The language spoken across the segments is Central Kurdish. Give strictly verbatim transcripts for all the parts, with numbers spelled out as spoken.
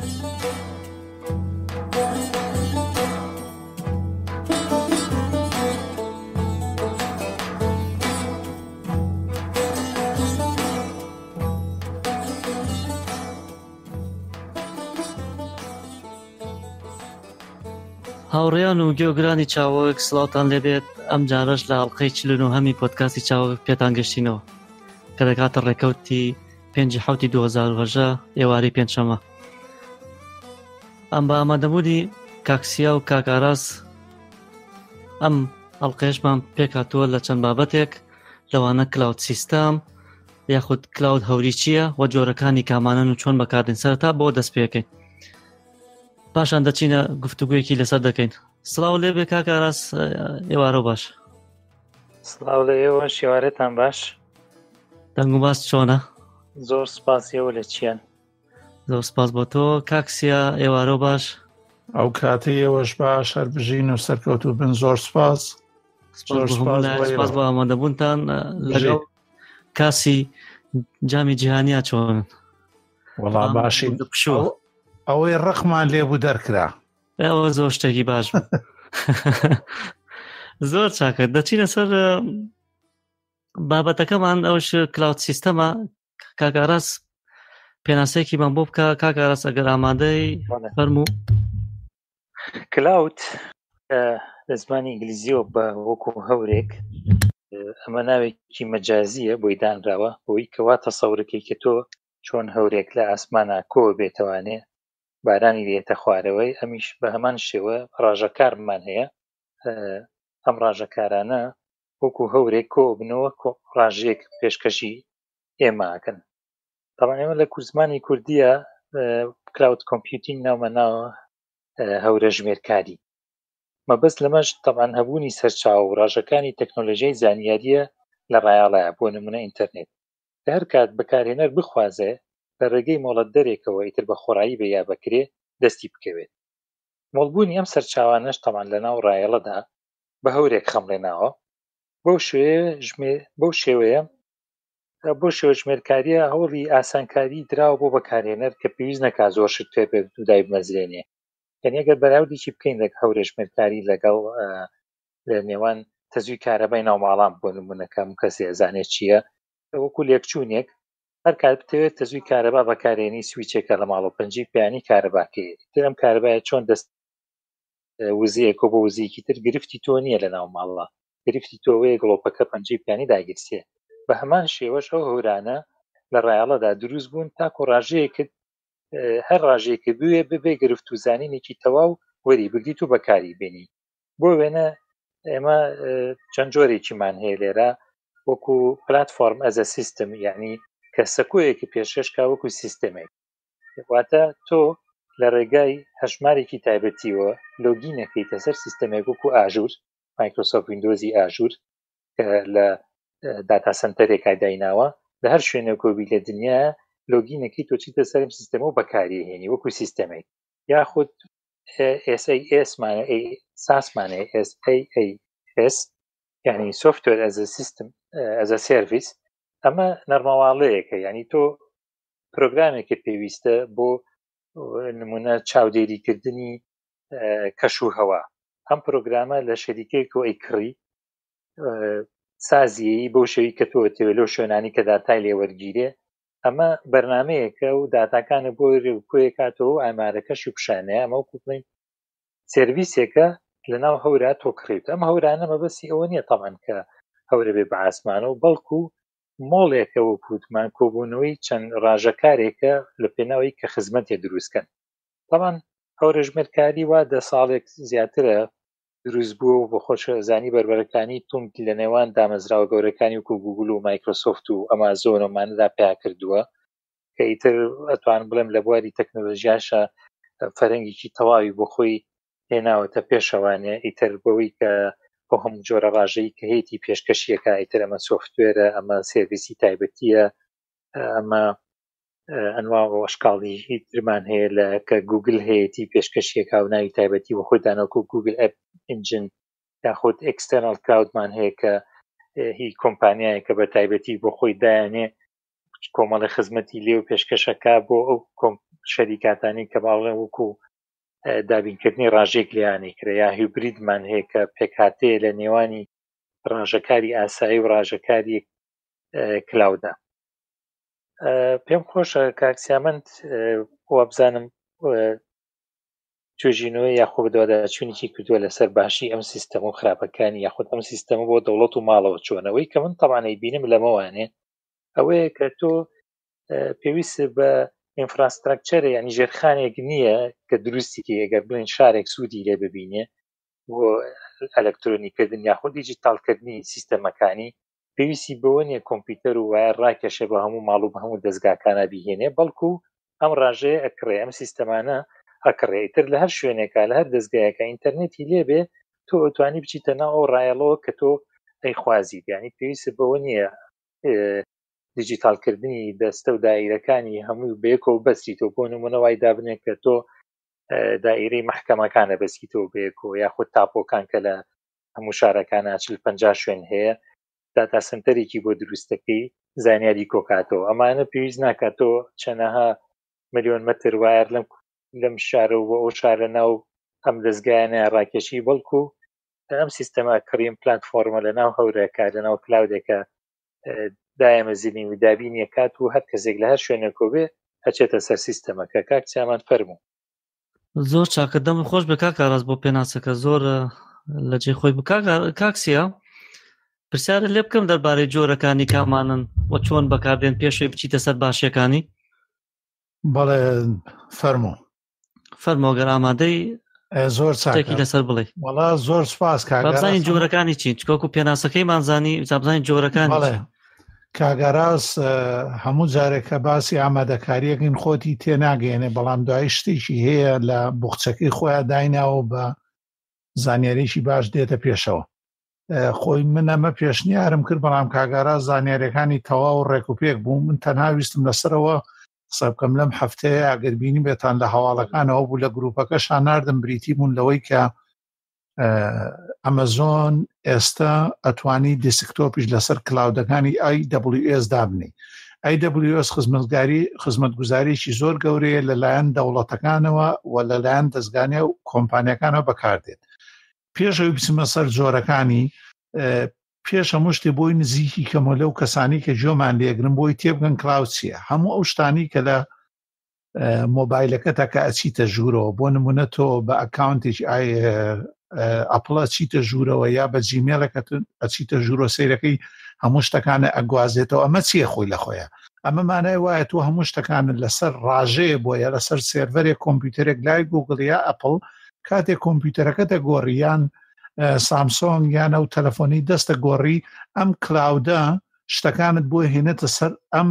هاوڕێیان و گوێگرانی چاوەک سڵاوتان لێبێت. ئەم جارەش لە ئەڵقەی چلون و هەمی پۆدکاستی چاوەک پێتان گەشتینەوە کە دەکاتە ڕێکەوتی پێنجی حوتی دوو هەزار و هەژدە ئێوارەی پێنجشەمە. ئەم بە ئامادەبوونی کاکسیا و کاکاراس ئەم ئەڵقەیەشمان پێکاتووە لە چەند بابەتێک لەوانە کلاود سیستەم یاخود کلاود هەوری چییە و جۆرەکانی کامانن و چۆن بەکاردێن سەرەتا بۆ دەست پێکەین. پاشان دەچینە گفتوگویەکی لەسەر دەکەین. سڵاو لێبێ کاکاراس، ئێوارە باش. سڵاو لە ئێوە، شێوارەتان باش. دەنگ و باس چۆنە؟ زۆر سپاس. ئێوە لە چیان؟ زۆر سپاس بۆ تۆ کاکسیا، ئێوارە باش. ئەو کاتی ئێوەش باش، هەر بژین و سەرکەوتو بن. زۆر سپاس. زۆر سپاس بۆ ئامادەبوونتان. لەگەڵ کاسی جامی جیهانیا چۆن؟ وەڵا باشی. ئەوەی ڕقمان لێبوو دەرکرا. ئەوە زۆر شتێکی باش بوو. زۆر چاکە. دەچینە سەر بابەتەکەمان. ئەوش کلاود سیستەمە. کاکاراس پێناسەیەکیمان بۆ بکە. کاکاراس ئەگەر ئامادەی فەرموو. کلاود لە زمانی ئینگلیزیەوە بە وەکو هەورێک، ئەمە ناوێکی مەجازیە بۆی دانراوە بۆی کەوا تەسەورەکەی کە تۆ چۆن هەورێک لە ئاسمانە کۆ بێتەوانێ بارانی لێتە خوارەوەی. ئەمیش بە هەمان شێوە ڕاژەکارمان هەیە. ئەم ڕاژەکارانە وەکو هەورێک کۆ بنەوە ڕاژەیەک پێشکەشی ئێماکەن. تەڵان ئێمە لە زمانی کوردیە کلاود کۆمپیوتینگ ناومە ناوە هەورە ژمێرکاری. مەبەست لەمەش تەڵان هەبوونی سەرچاوە و ڕاژەکانی تەکنۆلۆژیای زانیاریە لە ڕایاڵایە. بۆ نمونە ئینتەرنێت کە هەر کات بەکارهێنەر بخوازێ لە ڕێگەی مۆڵەت دەرێکەوە ئیتر بە خۆڕایی بە یا بەکرێ دەستی بکەوێت. مۆڵبوونی ئەم سەرچاوانەش تەمان لە ناو ڕایەڵەدا بە هەورێک خەمڵێناوە. بەو شێوەیە بۆ شێوە ژمێرکاریە هەوڵی ئاسانکاری دراوە بۆ بەکارهێنەر کە پێویست نەکا زۆر شت پێ بێت و دای بمەزرێنێ. یعنی ئەگەر بەراوردێکی بکەین لە هەورە ژمێرکاری لەگەڵ لە نێوان تەزوی کارەبای ناوماڵان بۆ نمونەکەم کەسێ ئەزانێت چییە، وەکو لێکچوونێک هەر کات بتەوێت تەزوی کارەبا بەکارهێنی سویچێکە لە ماڵە پەنجی پێیانی کارەباکەیە. تر ئەم کارەبایە چۆن دەست وزەیەکۆ بۆ وزەیەکی تر گرفتی تۆ نییە لە ناو ماڵە، گرفتی تۆوەیە گڵۆپەکە پەنجەی پیانی داگیرسێ. بە هەمان شێوەش ئەو هەورانە لە ڕایاڵەدا دروست بوون تاکو ڕاژەیەکت هەر ڕاژەیەکە بوێ ببێ گرفت و زانینێکی تەواو وەری بگریت و بەکاری بێنی. بۆ وێنە ئێمە چەند جۆرێکیمان هەیە لێرە وەکو پلاتفۆرم ئەزە سیستم، یعنی کە سەکۆیەکی پێشکەشکا وەکو سیستەمێک. واتە تۆ لە ڕێگای هەژمارێکی تایبەتیوە لۆگینەکەیتە سەر سیستەمێک وەکو ئاژور، مایکرۆسۆفت ویندۆزی ئاژور کە لە داتا سنتەرێکا دایناوە لە هەر شوێنە کۆبی لە دنیا لۆگینەکەی تۆ چیتە سەرم سیستەمە و بەکاریهێنی وەکو سیستەمێک. یاخود ئێس ئەی ئێسمانە ساسمانە ئێس ئەی ئەی ئێس یعنی سۆفتوێر ئەزە سیستم ئەزە سێڤیس. ئەمە نەرمەواڵەیەکە، یعنی تۆ پرۆگرامێکە پێویستە بۆ نمونە چاودێریکردنی کەش و هەوا. ئەم پرۆگرامە لە شەریکەیەکەوە ئەیکڕی سازیەی بەو شێوی کە تۆ تێوێت لەو شوێنانی کە داتای لێوەرگیرێ. ئەمە بەرنامەیەکە و داتاکانە بۆ ڕێوکۆیە کاتەوە ئامارەکەشی و پیشانەیە. ئەمە وەکو بڵین سێرویسێکە لە ناو هەورا تۆ کڕیت. ئەم هەورانە مەبەستی ئەوە نییە تەمان کە هەورە بێ بە ئاسمانە و بەڵکو مۆڵێکە وەکوتمان کۆبوونەوەی چەند ڕاژەکارێکە لە پێناوی کە خزمەتێ دروستکەن. تەمان هەورە ژمێرکاری وا دە ساڵێک زیاترە دروست بووە و بە خۆشەزانی بربەرەکانی تونگ لە نێوان دامەزراوە گەورەکانی وەکو گوگل و مایکرۆسۆفت و ئەمازۆنەماندا پیا کردووە کە ئیتر ئەتوان بڵێم لە بواری تەکنۆلۆژیاشە فەرەنگێکی تەواوی بۆ خۆی هێناوەتە پێشەوانێ. ئیتر بەوەی کە بۆ هەموو جۆرە ڕاژەی کە هەیەی پێشکەشیەکە، ئیتر ئەمە سۆفتوێرە، ئەمە سێڤیسی تایبەتیە، ئەمە ئەنواع ئەشکاڵی ترمان هەیە لە کە گوگل هەیەی پێشکەشیەکە و ناوی تایبەتی بۆ خۆی دانەوەکو گوگل ئەپ ئینجن، یاخود ئێکستەرنەڵ کلاودمان هەیە کە هی کۆمپانیایەکە بە تایبەتی بۆ خۆی دایانێ کۆمەڵی خزمەتی لێ و پێشکەشەکە بۆ ئەو شەریکاتانی کە باڵێن وەکو دابینکردنی ڕاژێک لیانی کرێ یا هیبریدمان هەیە کە پێکهاتەیە لە نێوانی ڕاژەکاری ئاسایی و ڕاژەکاری کلااودا. پێم خۆشە کاکسیامەند وابزانم توێژینەوەی یاخۆ بەدواداچوونێکی کردووە لەسەر باشی ئەم سیستەم و خراپەکانی یاخود ئەم سیستەمە بۆ دەوڵەت و ماڵەوە چۆنەوەی کە من تەبانەی بینم لەمەوانێ ئەوەیە کە تۆ پێویست بە ئینفراستراکچەرە ینی ژێرخانێک نییە کە دروستیکی ئەگەر بڵێن شارێک سوودی لێ ببینێ بۆ ئەلەکترۆنیکردن یاخود دیجیتالکردنی سیستەمەکانی پێویستی بەوە نیە کۆمپیوتەر و وایە ڕاکێشە بە هەموو ماڵ و بە هەموو دەستگاکانە بیهێنێ بەڵکو ئەم ڕاژەیە ئەکڕێ ئەم سیستەمانە ئەکڕێتر لە هەر شوێنێکە لە هەر دەستگایەکە ئینتەرنێتی لێبێ تۆ ئەتوانی بچیتە ناو ئەو ڕایەڵەوە کە تۆ ئەیخوازیت ینی پێویست بەوە نییە دیجیتالکردنی دەستە و دایرەکانی هەموو بەیەکەوە بەستیتەوە بۆ نمونە وای دابنێت کە تۆ دائیرەی محکەمەکانە بەستیتەوە بەیەکەوە یاخود تاپۆکان کە لە هەموو شارەکانە چل پەنجا شوێن هەیە داتا سنتەرێکی بۆ دروستەکەی زانیاری کۆکاتەوە ئەمانە پێویست ناکاتۆ چەنەها ملیۆن مەتر وایر لەم لەم شارە و ئەو شارە ناو ئەم دەستگایانە ڕاکێشی بەڵکو ئەم سیستەمە کڕیم پلاتفۆرمە لە ناو هەورەکە لە ناو کلااودێکە دایەمەزیینی و دابینیە کات و هەر کەسێک لە هەر شوێنێکۆ بێ هەچێتە سەر سیستەمەکە کاک چامان فەرموو. زۆر چاکردەم خۆش بە کاک ئاراس بۆ پێناسەکە زۆر لە جێ خۆی کاکسیە پرسیارە لێ بکەم دەربارەی جۆرەکانی کامانن و چۆن بەکاردێن پێشوی بچیتە سەر باشیەکانی. بەڵێ فەرموو فەرمۆگەر ئامادەی زۆر چاکی لەسەر بڵێ. وەڵا زۆر سپاس کاگەڕازین جۆرەکانی چین چکۆکو پێناسەکەی مانزانی زابزانین جۆرەکانی. کاگەڕاز هەموو جارێکە باسی ئامادەکاریەکەین خۆتی تێناگەێنێ بەڵام دوای شتێکی هەیە لە بوخچەکەی خۆیان دایناوە بە زانیاریشی باش دێتە پێشەوە. خۆی من ئەمە پێشنیارم کرد بەڵام کاگەڕاز زانیاریەکانی تەواو ڕێکوپێک بوو من تەنها ویستم لەسەرەوە قسە بکەم لەم هەفتەیە ئەگەر بینی بێتان لە هەواڵەکانەوە بوو لە گروپەکەشان ناردم بریتی بوون لەوەی کە ئەمەزۆن ئێستا ئەتوانی دیسکتۆپیش لەسەر کلااودەکانی ئای دبلیو ئێس دابنی. ئای دبلیو ئێس خزمەتگاری خزمەتگوزاریشی زۆر گەورەیە لەلایەن دەوڵەتەکانەوە و لەلایەن دەستگانە و کۆمپانیەکانەوە بەکاردێت. پێشەوەی بچمە سەر جۆرەکانی پێش هەموو شتێ بۆی نزیکی کەمە لەو کەسانی کە جۆمان لێگرن بۆی تێبگەن کلااود چییە هەموو ئەو شتانی کە لە مۆبایلەکەتە کە ئەچیتە ژوورەوە بۆ نمونە تۆ بە ئەکاونتێکی ئای ئەپڵە چیتە ژوورەوە یا بە جیمێلەکە ئەچیتە ژوورۆ سیرەکەی هەموو شتەکانە ئەگوازێتەوە ئەمە چییە خۆی لە خۆیە ئەمە مانای وایە تۆ هەموو شتەکانت لەسەر ڕاژەیە بۆیە لەسەر سێرڤەرێک کۆمپیوتەرێک لای گوگڵ یا ئەپڵ کاتێک کۆمپیوتەرەکەتە گۆڕیان سامسۆنگ یان ئەو تەلەفۆنی دەستە گۆڕی ئەم کلااودە شتەکانت بۆ هێنێتە سەر ئەم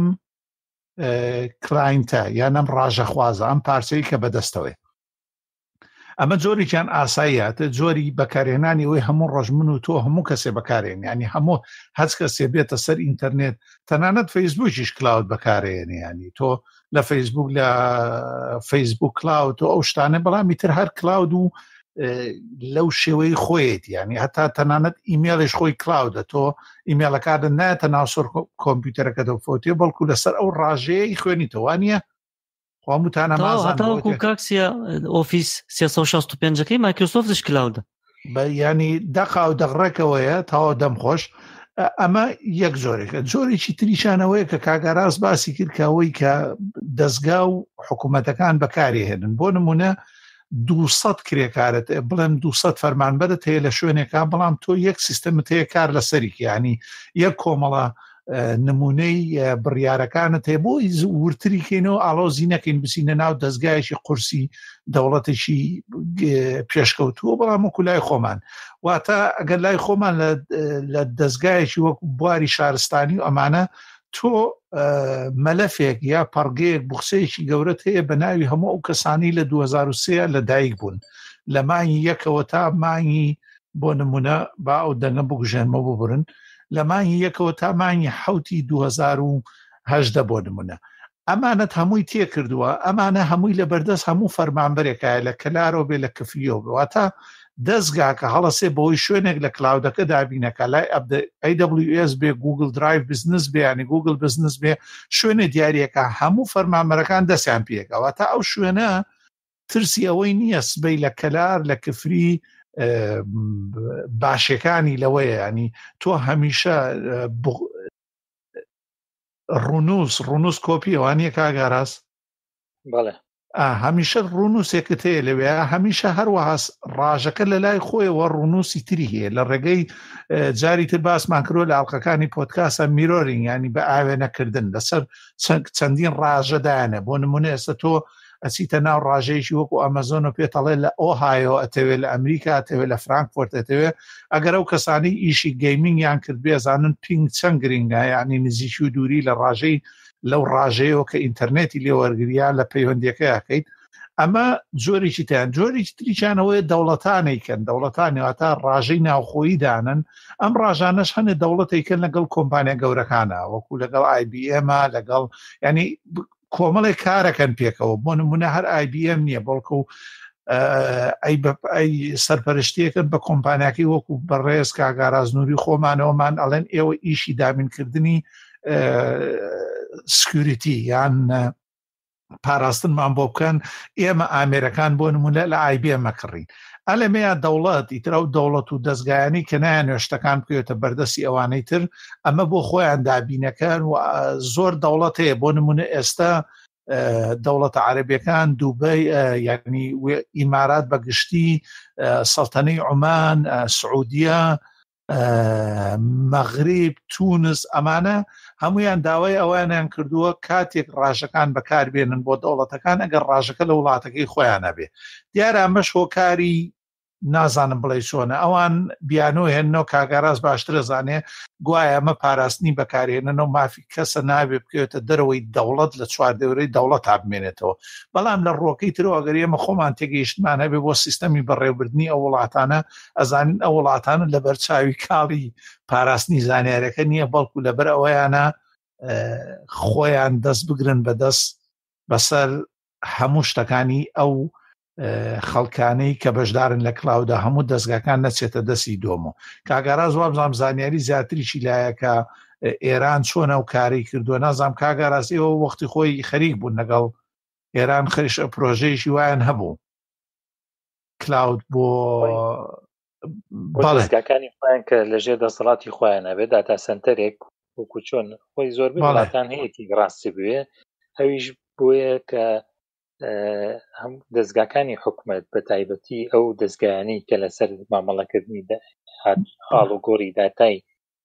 کلاینتە یان ئەم ڕاژە خوازە ئەم پارچەی کە بەدەستەوەی ئەمە جۆریان ئاساییاتە جۆری بەکارهێنانی ئەوەی هەموو ڕۆژ من و تۆ هەموو کەسێ بەکارێن ینی هەموو هەچ کەسێ بێتە سەر ئینتەرنێت تەنانەت فەیسبووکیش کلااود بەکارێنێ ینی تۆ لە فەیسبوک لە فەیسبوک کلااود و ئەو شتانە بەڵامی تر هەر کلااود و لەو شێوەی خۆیت ینی هەتا تەنانەت ئیمێڵش خۆی کلااودە تۆ ئیمێڵەکانت نایەتە ناوسەر کۆمپیوتەرەکەتەوە فۆتێ بەڵکو لەسەر ئەو ڕاژەیەی خوێنیتەوانە خۆمتانەمازانکو کاکسیە ئۆفیس سێسە و شەست و پێنجەکەی مایکرۆسۆفتش کلااودە بە ینی دەقا و دەغڕێکەوەیە تاوە دەمخۆش ئەمە یەک جۆرێکە جۆرێکی تریشانەوەیە کە کاگەڕاز باسی کردکەوەی کە دەستگا و حکوومەتەکان بەکارهێنن بۆ نمونە دووسەد کرێکارت بڵێن دووسەد فەرمانبەرت هەیە لە شوێنێکا بەڵام تۆ یەک سیستەمت هەیە کار لەسەریک ینی یەک کۆمەڵە نمونەی بڕیارەکانت هەیە بۆی ورتری کەینەوە ئاڵۆزی نەکەین بچینە ناو دەستگایەکی قورسی دەوڵەتێکی پێشکەوتووە بەڵام وەکو لای خۆمان واتە ئەگەر لای خۆمان لە دەستگایەکی وەکو بواری شارستانی و ئەمانە تۆ مەلەفێک یا پەڕگەیەک بوخسەیەکی گەورەت هەیە بە ناوی هەموو ئەو کەسانی لە دوو هەزار و سێ لە دایک بوون لە مانگی یەکەوە تا مانگی بۆ نمونە با ئەو دەنگە بگوژێنمە ببرن لە مانگی یەکەوە تا مانگی حوتی دوو هەزار و هەژدە بۆ نمونە ئەمانەت هەمووی تێ کردووە ئەمانە هەمووی لە بەردەست هەموو فەرمانبەرێکایە لە کەلارەوە بێ لە کفریەوە بواتە دەستگا کە هەڵەسێ بەوەی شوێنێک لە کلااودەکە دابینەکە لای ئەی دبلیو ئێس بێ گوگل درایڤ بزنس بێ ینی گوگل بزنس بێ شوێنە دیارریەکە هەموو فەرمانبەرەکان دەستیان پێکەوە تا ئەو شوێنە ترسی ئەوەی نییە سبەی لە کەلار لە کفری باشەکانی لەوەیە ینی تۆ هەمیشە ڕونوس ڕونوس کۆپی ئەوانیە کاگاراس بەڵێ هەمیشە ڕونوسێکت هەیە لەوێ هەمیشە هەروەها ڕاژەکە لە لای خۆیەوە ڕونوسی تری هەیە لە ڕێگەی جاری تر باسمان کردۆ لە ئاڵلقەکانی پۆدکاسە میرۆرینگ ینی بە ئاوێنەکردن لەسەر چەندین ڕاژەدایانە بۆ نمونە ئێستا تۆ ئەچیتە ناو ڕاژەیەکی وەکو ئەمەزۆن و پێتەڵێ لە ئۆهایۆ ئەتەوێت لە ئەمریکا ئەتەوێت لە فرانکفۆرت ئەتەوێت ئەگەر ئەو کەسانی ئیشی گەیمینگیان کرد بێزانن پینگ چەند گرنگە ینی نزیکی و دووری لە ڕاژەی لەو ڕاژەیەوە کە ئینتەرنێتی لێوەرگریان لە پەیوەندیەکە یاکەیت ئەمە جۆرێکی تیان جۆرێکی تریچانەوەی دەوڵەتانێکن دەوڵەتانیواتە ڕاژەی ناوخۆیی دانن ئەم ڕاژانەش هەنێ دەوڵەتێکن لەگەڵ کۆمپانیا گەورەکانە وەکو لەگەڵ آی بی ئێمە لەگەڵ ینی کۆمەڵێک کارەکەن پێکەوە بۆ نمونە هەر آی بی ئێم نییە بەڵکو ئەی سەرپەرشتیەکەن بە کۆمپانیاکی وەکو بەڕێز کاگارازنووری خۆمانەوەمان ئەڵێن ئێوە ئیشی دامینکردنی سکیوریتی یان پاراستنمان بۆ بکەن ئێمە ئامێرەکان بۆ نمونە لە آی بی ئێمە کڕین ئەلەمەیە دەوڵەت ئیترا و دەوڵەت و دەستگایانی کە نایە نوێشتەکان بکەوێتە بەردەستی ئەوانەی تر ئەمە بۆ خۆیان دابینەکەن و زۆر دەوڵەت هەیە بۆ نمونە ئێستا دەوڵەتە عەرەبیەکان دووبەی یعنی ئیمارات بەگشتی سەڵتەنەی عومان سعودیە مەغریب تونس ئەمانە هەمویان داوای ئەوانیان کردووە کاتێک ڕاژەکان بەکاربێنن بۆ دەوڵەتەکان ئەگەر ڕاژەکە لە وڵاتەکەی خۆیان نەبێ دیارە ئەمەش هۆکاری نازانم بڵێ چۆنە ئەوان بیانۆ هێننەوە کاگاراز باشترە زانێ گوایە ئەمە پاراستنی بەکارهێننەوە مافی کەسە نابێ بکەوێتە دەرەوەی دەوڵەت لە چواردەورەی دەوڵەت هابمێنێتەوە بەڵام لە ڕۆکەی ترەوە ئەگەر ئێمە خۆمان تێگەیشتمان هەبێ بۆ سیستەمی بەڕێوەبردننی ئەو وڵاتانە ئەزانین ئەو وڵاتانە لە بەرچاوی کاڵی پاراستنی زانیارەکە نییە بەڵکو لەبەر ئەوەیانە خۆیان دەست بگرن بەدەست بەسەر هەموو شتەکانی ئەو خەڵکانەی کە بەشدارن لە کلااودا هەموو دەستگاکان نەچێتە دەستی دۆمە کاگاراز وابزانام زانیاری زیاتریشی لایەکە ئێران چۆنە و کاری کردووە نازام کاگاراز ئێوە وەختی خۆی خەریک بوون لەگەڵ ئێران خەریش پرۆژەیەکی وایان هەبوو کلااود بۆ دەستگاکانی خۆیان کە لەژێر دەسەڵاتی خۆیان هەبێت داتا سنتەرێک وەکو چۆن خۆی زۆربەی وڵاتان هەیەی ڕاستی بوێ ئەویش بۆیە کە هەم دەستگاکانی حکومەت بە تایبەتی ئەو دەستگایانی کە لەسەر مامەڵەکردنی حاڵ و گۆڕی داتای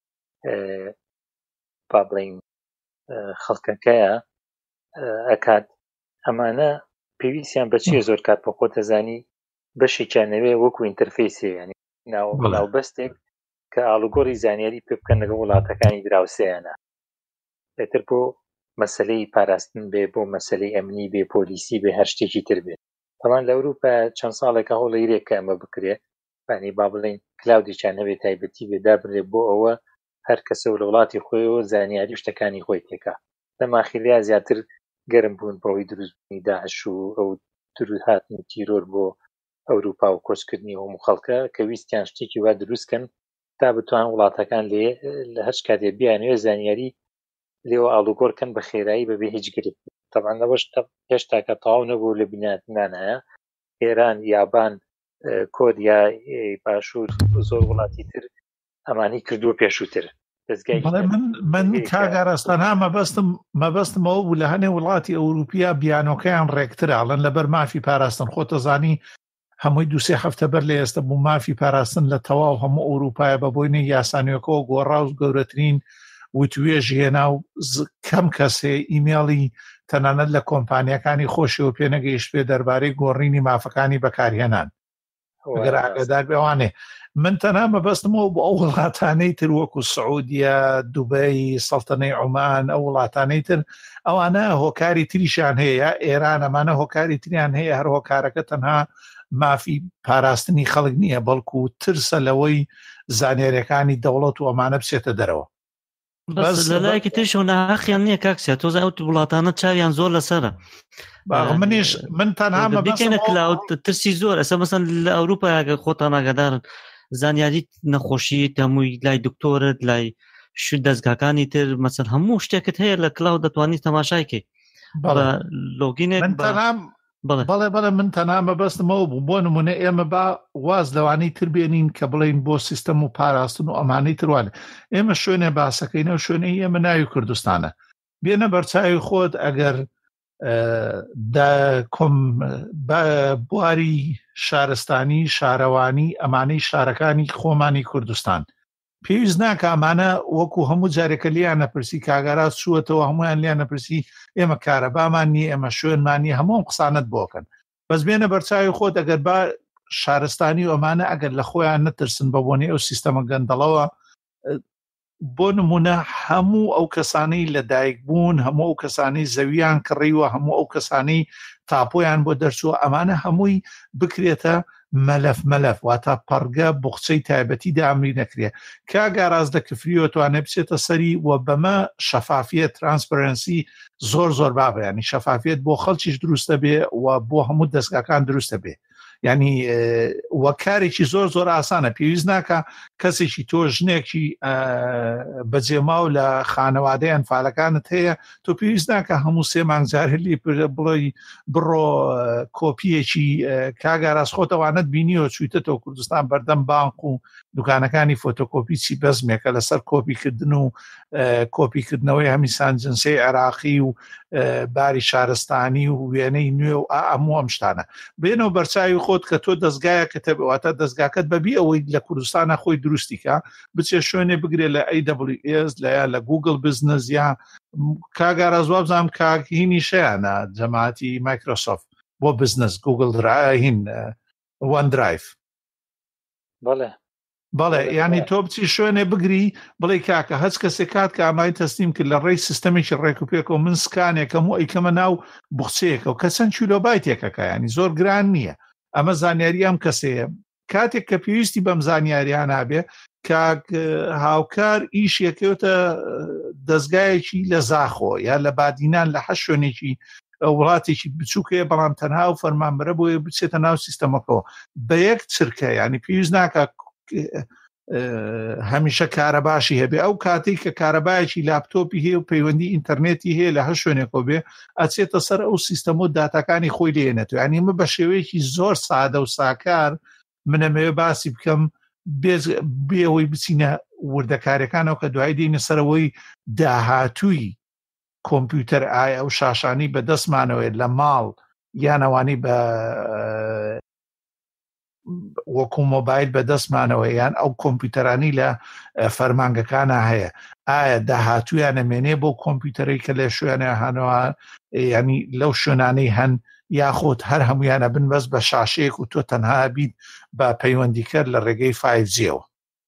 با بڵین خەڵکەکەیە ئەکات ئەمانە پێویستیان بەچیە زۆر کات بە خۆت دەزانی بەشێکیانەوێ وەکو ئینتەرفەیسی ینی ناوبەستێک کە ئاڵوگۆڕی زانیاری پێ بکەن لەگە وڵاتەکانی دراوسەیانە بێتر بۆ مەسلەی پاراستن بێ بۆ مەسلەی ئەمنی بێ پۆلیسی بێ هەر شتێکی تر بێت بەڵام لە ئەوروپا چەند ساڵێکە هەوڵەیرێکە ئەمە بکرێ بانی با بڵێن کلااودێکیان هەبێت تایبەتی بێدا بڕێ بۆ ئەوە هەر کەسە و لە وڵاتی خۆیەوە زانیاری شتەکانی خۆی تێکا لەماخیلیا زیاتر گەرم بوون بەوەی دروستبوونی داعش و ئەو دروست هاتنی تیرۆر بۆ ئەوروپا و کۆچکردنی هەموو خەڵکە کە ویستیان شتێکی وا دروستکەن تا بتوان وڵاتەکان لێ لە هەر کاتێ بیانوێ زانیاری لێوە ئاڵوگۆڕکەن بە خێرایی بەبێ هیچ گرت تەبعاً لەوەش هێشتا کە تەواو نەبوو لە بیناتنانایە ئێران یابان کۆریا باشوور زۆر وڵاتی تر ئەمانی کردووە پێشووتر من کاگاراستانها مەبەستم مەبەستمەوە بوو لە هەنێ وڵاتی ئەوروپیا بیانۆکەیان ڕێکتراڵن لەبەر مافی پاراستن خۆتەزانی هەمووی دوسێ هەفتە بەر لە ئێستا بوو مافی پاراستن لە تەواو هەموو ئەوروپایە بە بۆینە یاسانیەکەەوە گۆڕاوز گەورەترین وتوێژ هێنا و کەم کەسێ ئیمێڵی تەنانەت لە کۆمپانیەکانی خۆشیەوە پێ نەگەیشت پێ دەربارەی گۆڕینی مافەکانی بەکارهێنان گەر ئاگادار بێوانێ من تەنها مەبەستمەوە بۆ ئەو وڵاتانەی تر وەکو سعودیە دوبەی سەڵتەنەی عومان ئەو وڵاتانەی تر ئەوانە هۆکاری تریشان هەیە یا ئێران ئەمانە هۆکاری تریان هەیە هەر هۆکارەکە تەنها مافی پاراستنی خەڵک نییە بەڵکو ترسە لەوەی زانێرەکانی دەوڵەت و ئەمانە بچێتە دەرەوە بەس لەلایەکی ترشەوە ناحەقیان نییە کاکسیا تۆزە ئەو وڵاتانە چاویان زۆر لەسەرە منیش من تەنها بکەنە کلااوت ترسی زۆر ئەسە مەسەن لە ئەوروپا خۆتان ئاگادارن زانیاری نەخۆشی هەمووی لای دکتۆرت لای ش دەستگاکانی تر مەسەن هەموو شتێکت هەیە لە کلااو دەتوانانی تەماشایکەی لۆگینێک بەڵێ بەڵێ من تەنها مەبەستمەوە بوو بۆ نمونە ئێمە با واز لەوانەی تر بێنین کە بڵین بۆ سیستەم و پاراستن و ئەمانەی تروانە ئێمە شوێنێ باسەکەینە و شوێنەی ئێمە ناوی کوردستانە بێنە بەرچاوی خۆت ئەگەر بواری شارستانی شارەوانی ئەمانەی شارەکانی خۆمانی کوردستان پێویست ناکە ئەمانە وەکو هەموو جارێکە لیان نەپرسی کاگەرات چووەتەوە هەمویان لیان نەپرسی ئێمە کارەبامان نیە ئێمە شوێنمانی هەموو قسانت بۆکەن بەس بێنە بەرچاوی خۆت ئەگەر با شارستانی و ئەمانە ئەگەر لە خۆیان نەترسن بە بۆنێ ئەو سیستەمە گەندەڵەوە بۆ نمونە هەموو ئەو کەسانەی لە دایک بوون هەموو ئەو کەسانەی زەویان کڕیوە هەموو ئەو کەسانەی تاپۆیان بۆ دەرچووە ئەمانە هەمووی بکرێتە مەلەف مەلەف واتە پەرگە بوخچەی تایبەتی دامری نەکرێ کاگاراز دەکفریوە توانێ بچێتە سەری و بەمە شەفافیت ترانسپەرەنسی زۆر زۆر بابێنی شەفافیت بۆ خەڵکیش دروستە بێ و بۆ هەموو دەستگاکان دروستە بێ یعنی وەکارێکی زۆر زۆر ئاسانە پێویست ناکە کەسێکی تۆ ژنێکی بەجێماو لە خانەوادەیان فعالەکانت هەیە تۆ پێویست ناکە هەموو سێ مانگجارهلی بڵی بڕۆ کۆپیەکی کاگاراز خۆتەوانت بینیوە چویتە تۆ کوردستان بەردەم بانک و دوکانەکانی فۆتۆکۆپی چی بەزمێکە لەسەر کۆپیکردن و کۆپیکردنەوەی هەمیسان جنسەی عێراقی و باری شارستانی و وێنەی نوێ و ئەموو ئەم شتانە بێنەوە بەرچاوی خۆت کە تۆ دەستگایەکە تەبێواتە دەستگاکەت بەبی ئەوەی لە کوردستانە خۆی دروستیکە بچێ شوێنێ بگرێت لە ئەی دەبلیو ئێس لە یا لە گوگل بزنس یا کاگاراز وابزانام کاهینی شەیانە جەماعەتی مایکرۆسۆفت بۆ بزنس گوگل هین وان درایڤ بەڵێ بەڵێ ینی تۆ بچی شوێنێ بگری بڵێ کاکە هەچ کەسێک کات کە ئامای تەسلیم کرد لە ڕێی سیستەمێکی ڕێکوپێکەوە من سکانێکەم و ئەیکەمە ناو بوخچەیەکە و کە چەند کیلۆبایتێکەکە ینی زۆر گران نییە ئەمە زانیاری ئەم کەسەیە کاتێک کە پێویستی بەم زانیاریان هابێ کاک هاوکار ئیشێکەوتە دەستگایەکی لە زاخۆ یا لە بادینان لە حەش شوێنێکی وڵاتێکی بچووکەیە بەڵام تەنها و فەرمانبەرە بۆیە بچێتە ناو سیستەمەکەەوە بە یەک چرکە ینی پێویست ناکە هەمیشە کارە باشی هەبێ ئەو کاتێک کە کارەبایەکی لاپتۆپی هەیە و پەیوەندی ئینتەرنێتی هەیە لە هەر شوێنێکەوە بێ ئەچێتە سەر ئەو سیستەم و داتاکانی خۆی لێنێتەوە ینی من بە شێوەیەکی زۆر سادە و ساکار منەمەوێ باسی بکەم بێەوەی بچینە وردەکارەکانەوە کە دوای دێنە سەرەوەی داهاتووی کۆمپیوتەر ئایا ئەو شاشانی بە دەستمانەوەی لە ماڵ یانەوانی بە وەکو مۆبایل بە دەستمانەوە یان ئەو کۆمپیوتەرانی لە فەرمانگەکانە هەیە ئایا داهاتوویان نەمێنێ بۆ کۆمپیوتەرەی کە لە شوێنە هەنەوە ینی لەو شوێنانەی هەن یاخۆت هەر هەمویانە بن بەس بە شاشەیەک و تۆ تەنها بیت بە پەیوەندیکەر لە ڕێگەی فایڤ جیەوە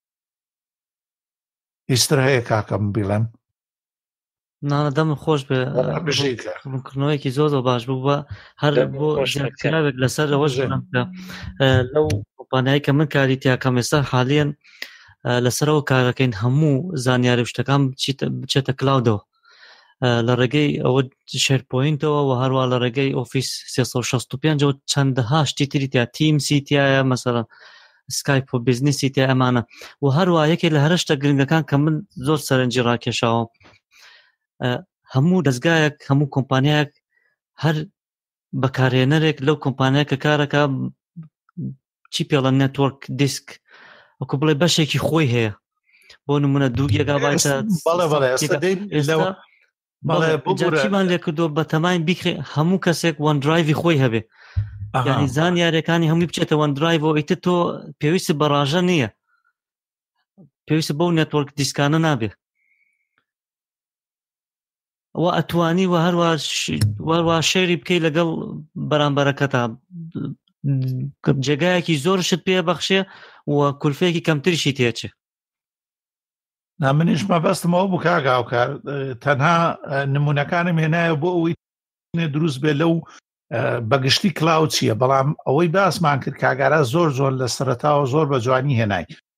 هیچتر هەیە کاکەم بیڵێم نانەدەم خۆش بێ کردنەوەیەکی زۆر زۆر باش بوو بە هەر بۆ ژێرکراوێک لەسەر ئەوەش لەو کۆمپانیایی کە من کاری تیاکەم ئێستا حالیان لەسەرەوە کارەکەین هەموو زانیاری شتەکان بچێتە کلااودەوە لە ڕێگەی ئەوە شێرپۆینتەوە و هەروە لە ڕێگەی ئۆفیس سێسەد و شەست و پێنج و چەندەها شتی تری تیا تیمسی تایە مەسەڵەن سکایپ و بیزنسی تیا ئەمانە و هەروە یەکێ لە هەرشتە گرنگەکان کە من زۆر سەرنجی ڕاکێشاوە هەموو دەستگایەک هەموو کۆمپانیایەک هەر بەکارهێنەرێک لەو کۆمپانیای کە کارەکە چی پێڵە نێتوەرک دیسک وەکو بڵێ بەشێکی خۆی هەیە بۆ نمونە دوو گیگابایتە چیمان لێ کردو بە تەماین بیکرێ هەموو کەسێک وان درایڤی خۆی هەبێ یعنی زانیاریەکانی هەمووی بچێتە وان درایڤەوە ئیتر تۆ پێویستی بەڕاژە نییە پێویستی بەو نێتوەرک دیسکانە نابێ و ئەتوانی و هەروە شێری بکەی لەگەڵ بەرامبەرەکەتا جێگایەکی زۆرشت پێ بەخشێ و کولفەیەکی کەمتریشی تێچێ منیش مەبەستمەوە بوو کاگاوکار تەنها نمونونەکانم هێنایە بۆ ئەوەی دروست بێ لەو بەگشتی کلااو چییە بەڵام ئەوەی باسمان کرد کاگارە زۆر زۆر لە سەرەتاوە زۆر بە جوانی هێنای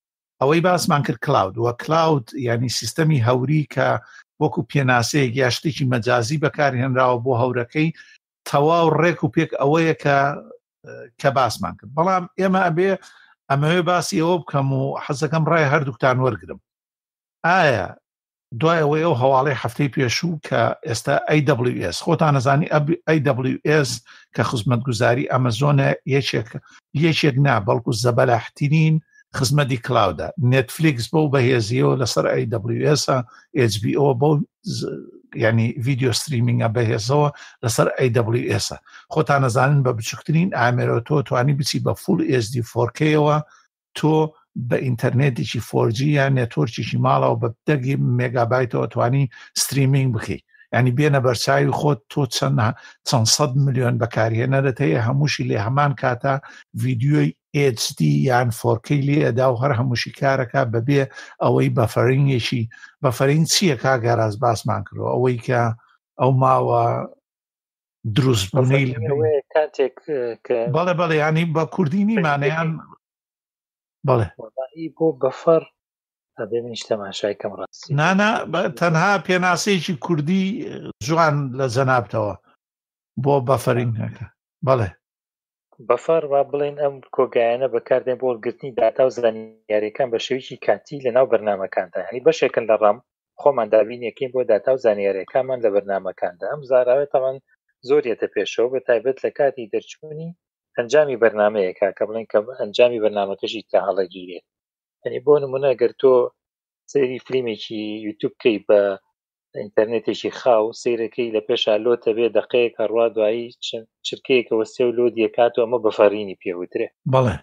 ئەوەی باسمان کرد کلااود وە کلااود ینی سیستەمی هەوری کە وەکو پێناسەیەک یا شتێکی مەجازی بەکارهێنراوە بۆ هەورەکەی تەواو ڕێک و پێک ئەوەیە کە کە باسمان کرد. بەڵام ئێمە ئەبێ ئەمەوێ باسی ئەوە بکەم و حەزەکەم ڕای هەردووکتان وەرگرم. ئایا دوای ئەوەی ئەو هەواڵەی هەفتەی پێشوو کە ئێستا ئەی دبلیو ئێس خۆتان نەزانی ئەی دبلیو ئێس کە خزمەتگوزاری ئەمەزۆنە یەکێک یەکێک نا بەڵکو زەبەلاحترین خزمەتی کلااودە. نێتفلیکس بۆ بەهێزیەوە لەسەر ئەی دبلیو ئێسە، ئێچ بی ئۆ بۆ ینی ڤیدیۆ ستریمینگە بەهێزەوە لەسەر ئەی دبلیو ئێسە. خۆتان نەزانن بە بچووکترین ئامێرەوە تۆ توانی بچی بە فول ئێچ دی فۆر کەیەوە تۆ بە ئینتەرنێتێکی فۆر جی یان نێتۆرکێکی ماڵەوە بە دەگی مێگابایتەوە توانی ستریمینگ بکەیت. ینی بێنە بەرچاوی خۆت تۆ چەند چەند سەد ملیۆن بەکارهێنەرت هەیە هەمووشی لێ هەمان کاتە ڤیدیۆی ئێچ دی یان فۆر کەی لێ ئەدا و هەر هەمووشی کارەکە بەبێ ئەوەی بەفەرینگێکی بەفەرین چییە کاگەڕاز باسمان کردەوە ئەوەی کە ئەو ماوە دروستبوونەی کاتێک بەڵێ بەڵێ ینی بە کوردینی مانەیان بەڵێ بۆ بەفەر ئەبێ منیش تەماشای کەم ڕاستی نانا تەنها پێناسەیەکی کوردی جوان لە جەنابتەوە بۆ بەفەرینگەکە. بەڵێ بەفەر وا بڵێن ئەم کۆگایانە بەکاردێن بۆ وەرگرتنی داتا و زانیاریەکان بە شێوەیەکی کاتی لەناو بەرنامەکاندا. هەنی بەشێکن لە ڕام خۆمان دابینیەکەین بۆ داتا و زانیاریەکانمان لە بەرنامەکاندا. ئەم زاراوێت تەوان زۆریەتە پێشەوە بە تایبەت لە کاتی دەرچوونی ئەنجامی بەرنامەیەکە کە بڵێن کە ئەنجامی بەرنامەکەشی تا هەڵەگیرێت. هەنی بۆ نمونە ئەگەر تۆ سەیری فلیمێکی یوتیوب کەی بە ئینتەرنێتێکی خاو سەیرەکەی لە پێشا لۆتە بێ دەقەیەک هەڕوا دوایی چرکەیەکەوە سێ و لۆ دیەکات و ئەمە بەفەرینی پێوترێ. بەڵێ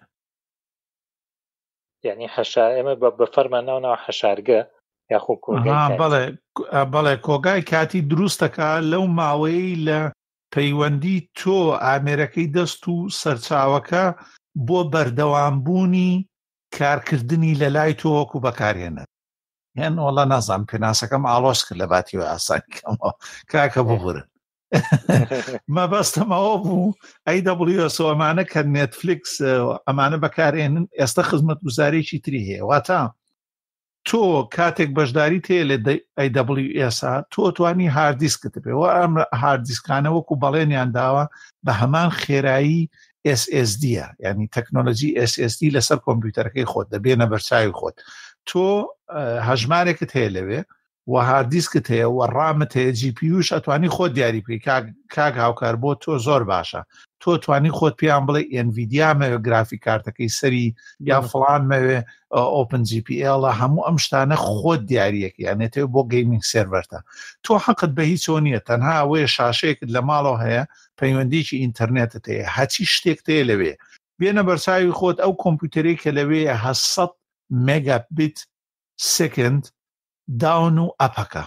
یعنی حەشا ئێمە بە فەرمان ناو ناو حەشارگە یاخۆ کۆگای بەڵێ بەڵێ کۆگای کاتی دروستەکە لەو ماوەی لە پەیوەندی تۆ ئامێرەکەی دەست و سەرچاوەکە بۆ بەردەوامبوونی کارکردنی لە لای تۆ وەکو بەکارهێنەر. هێن وەڵا نازانم پێناسەکەم ئاڵۆز کرد لە باتیوە ئاسانیکەمەوە کاکە ببورن. مەبەستەمەوە بوو ئەی دبلیو ئێس ئەمانە کە نێتفلیکس ئەمانە بەکارهێنن ئێستا خزمەتگوزاریی تری هەیە. واتە تۆ کاتێک بەشداری تێ لە ئەی دبلیو ئێسا تۆ توانی هاردیسکت پێوە ئەم هاردیسکانە وەکو بەڵێنیان داوە بە هەمان خێرایی ئێس ئێس دیە ینی تەکنۆلۆژی ئێس ئێس دی لەسەر کۆمپیوتەرەکەی خۆت دەبێنە بەرچاوی خۆت. تۆ هەژمارێکت هەیە لەوێ و هاردیسکت هەیە و ڕامت هەیە جی پی یوش ئەتوانی خۆت دیاری بکەی کاک هاوکار بۆ تۆ زۆر باشە. تۆ توانی خۆت پێیان بڵێ ئێنڤیدیا مەوێ گرافیک کارتەکەی سەری یا فڵان مەوێ ئۆپن جی پی ئێڵە هەموو ئەم شتانە خۆت دیاریەکە یانێتەوە بۆ گەیمینگ سێرڤەرتە. تۆ حەقت بە هیچ نییە تەنها ئەوەیە شاشەیەکت لە ماڵەوە هەیە پەیوەندیکی ئینتەرنێتت هەیە هەچی شتێک تەیە لەوێ بێنە بەرچاوی خۆت ئەو کۆمپیوتەرێک کە لەوێ هەشت مێگابیت سکند داون و ئەپەکە.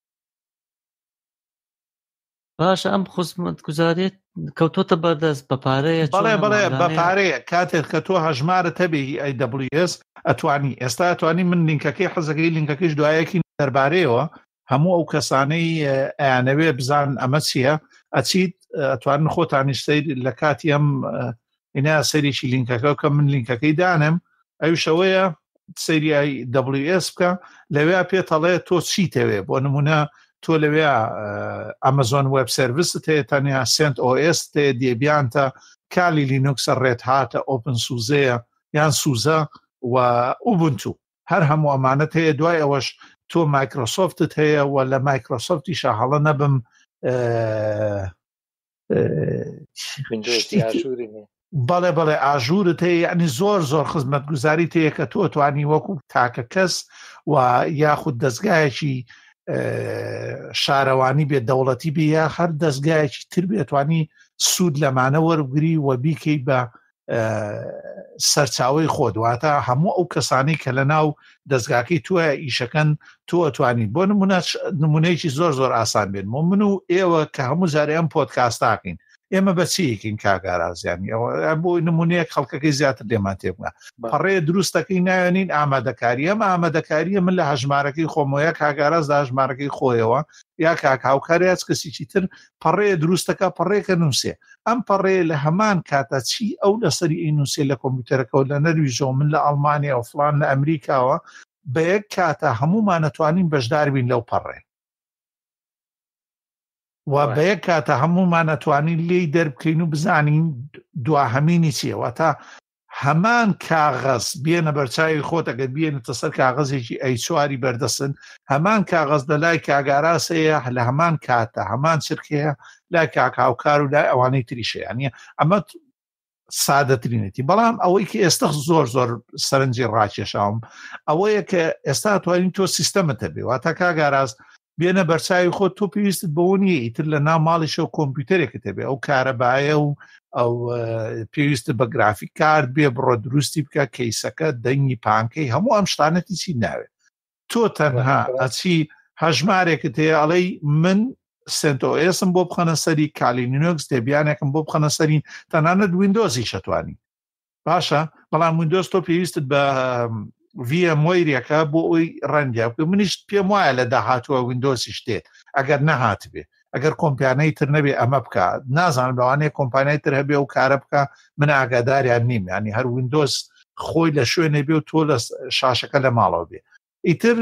باشە ئەم خزمەتگوزاریت کەوتۆتە بەردەست بە پارەیە؟ بەڵێ بڵێ بە پارەیە. کاتێک کە تۆ هەژمارە تەبێ ئەی دبلیو ئێس ئەتوانی ئێستا ئەتوانی من لینکەکەی حەزەکەی لینکەکەش دوایەکی دەربارەیەوە هەموو ئەو کەسانەی ئەیانەوێ بزان ئەمە چییە ئەچیت ئەتوانن خۆتانی سەیر لە کاتی ئەم ئینا سەریکی لینکەکە کە من لینکەکەی دانم ئەوشەوەیە سەیری ئەی دبلیو ئێس بکە لەوێ پێتەڵێ تۆ چیتەوێ. بۆ نمونە تۆ لەوێ ئەمەزۆن وێب سێرڤیست هەیە تەنیا سنت ئۆ ئێس تێ دێبیانتە کالی لینوکسە ڕێت هاتە ئۆپن سوزەیە یان سوزە و ئوبونتو هەر هەموو ئەمانەت هەیە. دوای ئەوەش تۆ مایکرۆسۆفتت هەیە و لە مایکرۆسۆفتی شاهەڵە نەبم بەڵێ بەڵێ ئاژورت هەیە یعنی زۆر زۆر خزمەتگوزاری تەیە کە تۆ توانی وەکو تاکە کەس و یاخود دەستگایەکی شارەوانی بێت دەوڵەتی بێ یا هەر دەستگایەکی تر بێتوانی سوود لەمانە وەربگری و بیکەی بە سەرچاوی خۆت. واتە هەموو ئەو کەسانی کە لە ناو دەستگاکەی توە ئیشەکەن تۆ ئەتوانیت. بۆ نمونە نمونەیەکی زۆر زۆر ئاسان بێت من و ئێوە کە هەموو جارێ ئەم پۆدکاستاکەین ئێمە بەچیەکەین کاگارازیانی ئەوە بۆ نمونەیەک خەڵکەکەی زیاتر لێمان تێبگا پەڕێ دروستەکەی ناوێنین ئامادەکاری ئەمە ئامادەکاریە من لە هەژمارەکەی خۆمەوە کاگاراز لە هەژمارەکەی خۆیەوە یا کاک هاوکاریاز کەسیی تر پەڕێ دروستەکە پەڕێکە نووسێ ئەم پەڕێ لە هەمان کاتە چی ئەو لەسەری ئەی نووسێ لە کۆمپیوتەرەکەەوە لە نەرویژەوە من لە ئەڵمانیا و فڵان لە ئەمریکاوە بە یەک کاتە هەمومان نەتوانین بەشدار بین لەو پەڕێ و بە یەک کاتە هەمومان نەتوانین لێی دەربکەین و بزانین دواهەمینی چیەوە تا هەمان کاغەز بێنە بەرچاوی خۆت ئەگەر بێنێتە سەر کاغەزێکی ئەی چواری بەردەستن هەمان کاغەز لە لای کاگاراسەیە لە هەمان کاتە هەمان چرکەیە لای کاک هاوکار و لای ئەوانەی تریشەیە نیە ئەمە سادەترینەتی بەڵام ئەوەی کە ئێستا زۆر زۆر سەرنجی ڕاکێشاوم ئەوەیە کە ئێستا توانین تۆ سیستەمەتە بێ واتە کاگاراز بێنە بەرچاوی خۆت تۆ پێویستت بەوە نیە ئیتر لە ناو ماڵیشەوە کۆمپیوتەرێکت هەبێ ئەو کارەبایە و ئەو پێویستە بە گرافیک کارت بێ بڕۆ دروستی بکە کەیسەکە دەنگی پانکەی هەموو ئەم شتانەتی چی ناوێت تۆ تەنها ئەچی هەژمارێکت هەیە ئەڵەی من سنتۆ ئێسم بۆ بخەنە سەری کالینینۆکس دەبیانێکم بۆ بخەنە سەرین تەنانەت ویندۆزی شەتوانی باشە بەڵام ویندۆز تۆ پێویستت بە ڤی ئەم وەیرێکە بۆ ئەوی ڕەنگە بکە منیش پێم وایە لە داهاتووە ویندۆزیش دێت ئەگەر نەهات بێ ئەگەر کۆمپیانەی تر نەبێ ئەمە بکە نازانم لەوانەیە کۆمپانیای تر هەبێ و کارە بکە من ئاگاداریان نیم ینی هەر ویندۆز خۆی لە شوێنێ بێ و تۆ لە شاشەکە لە ماڵەوە بێ ئیتر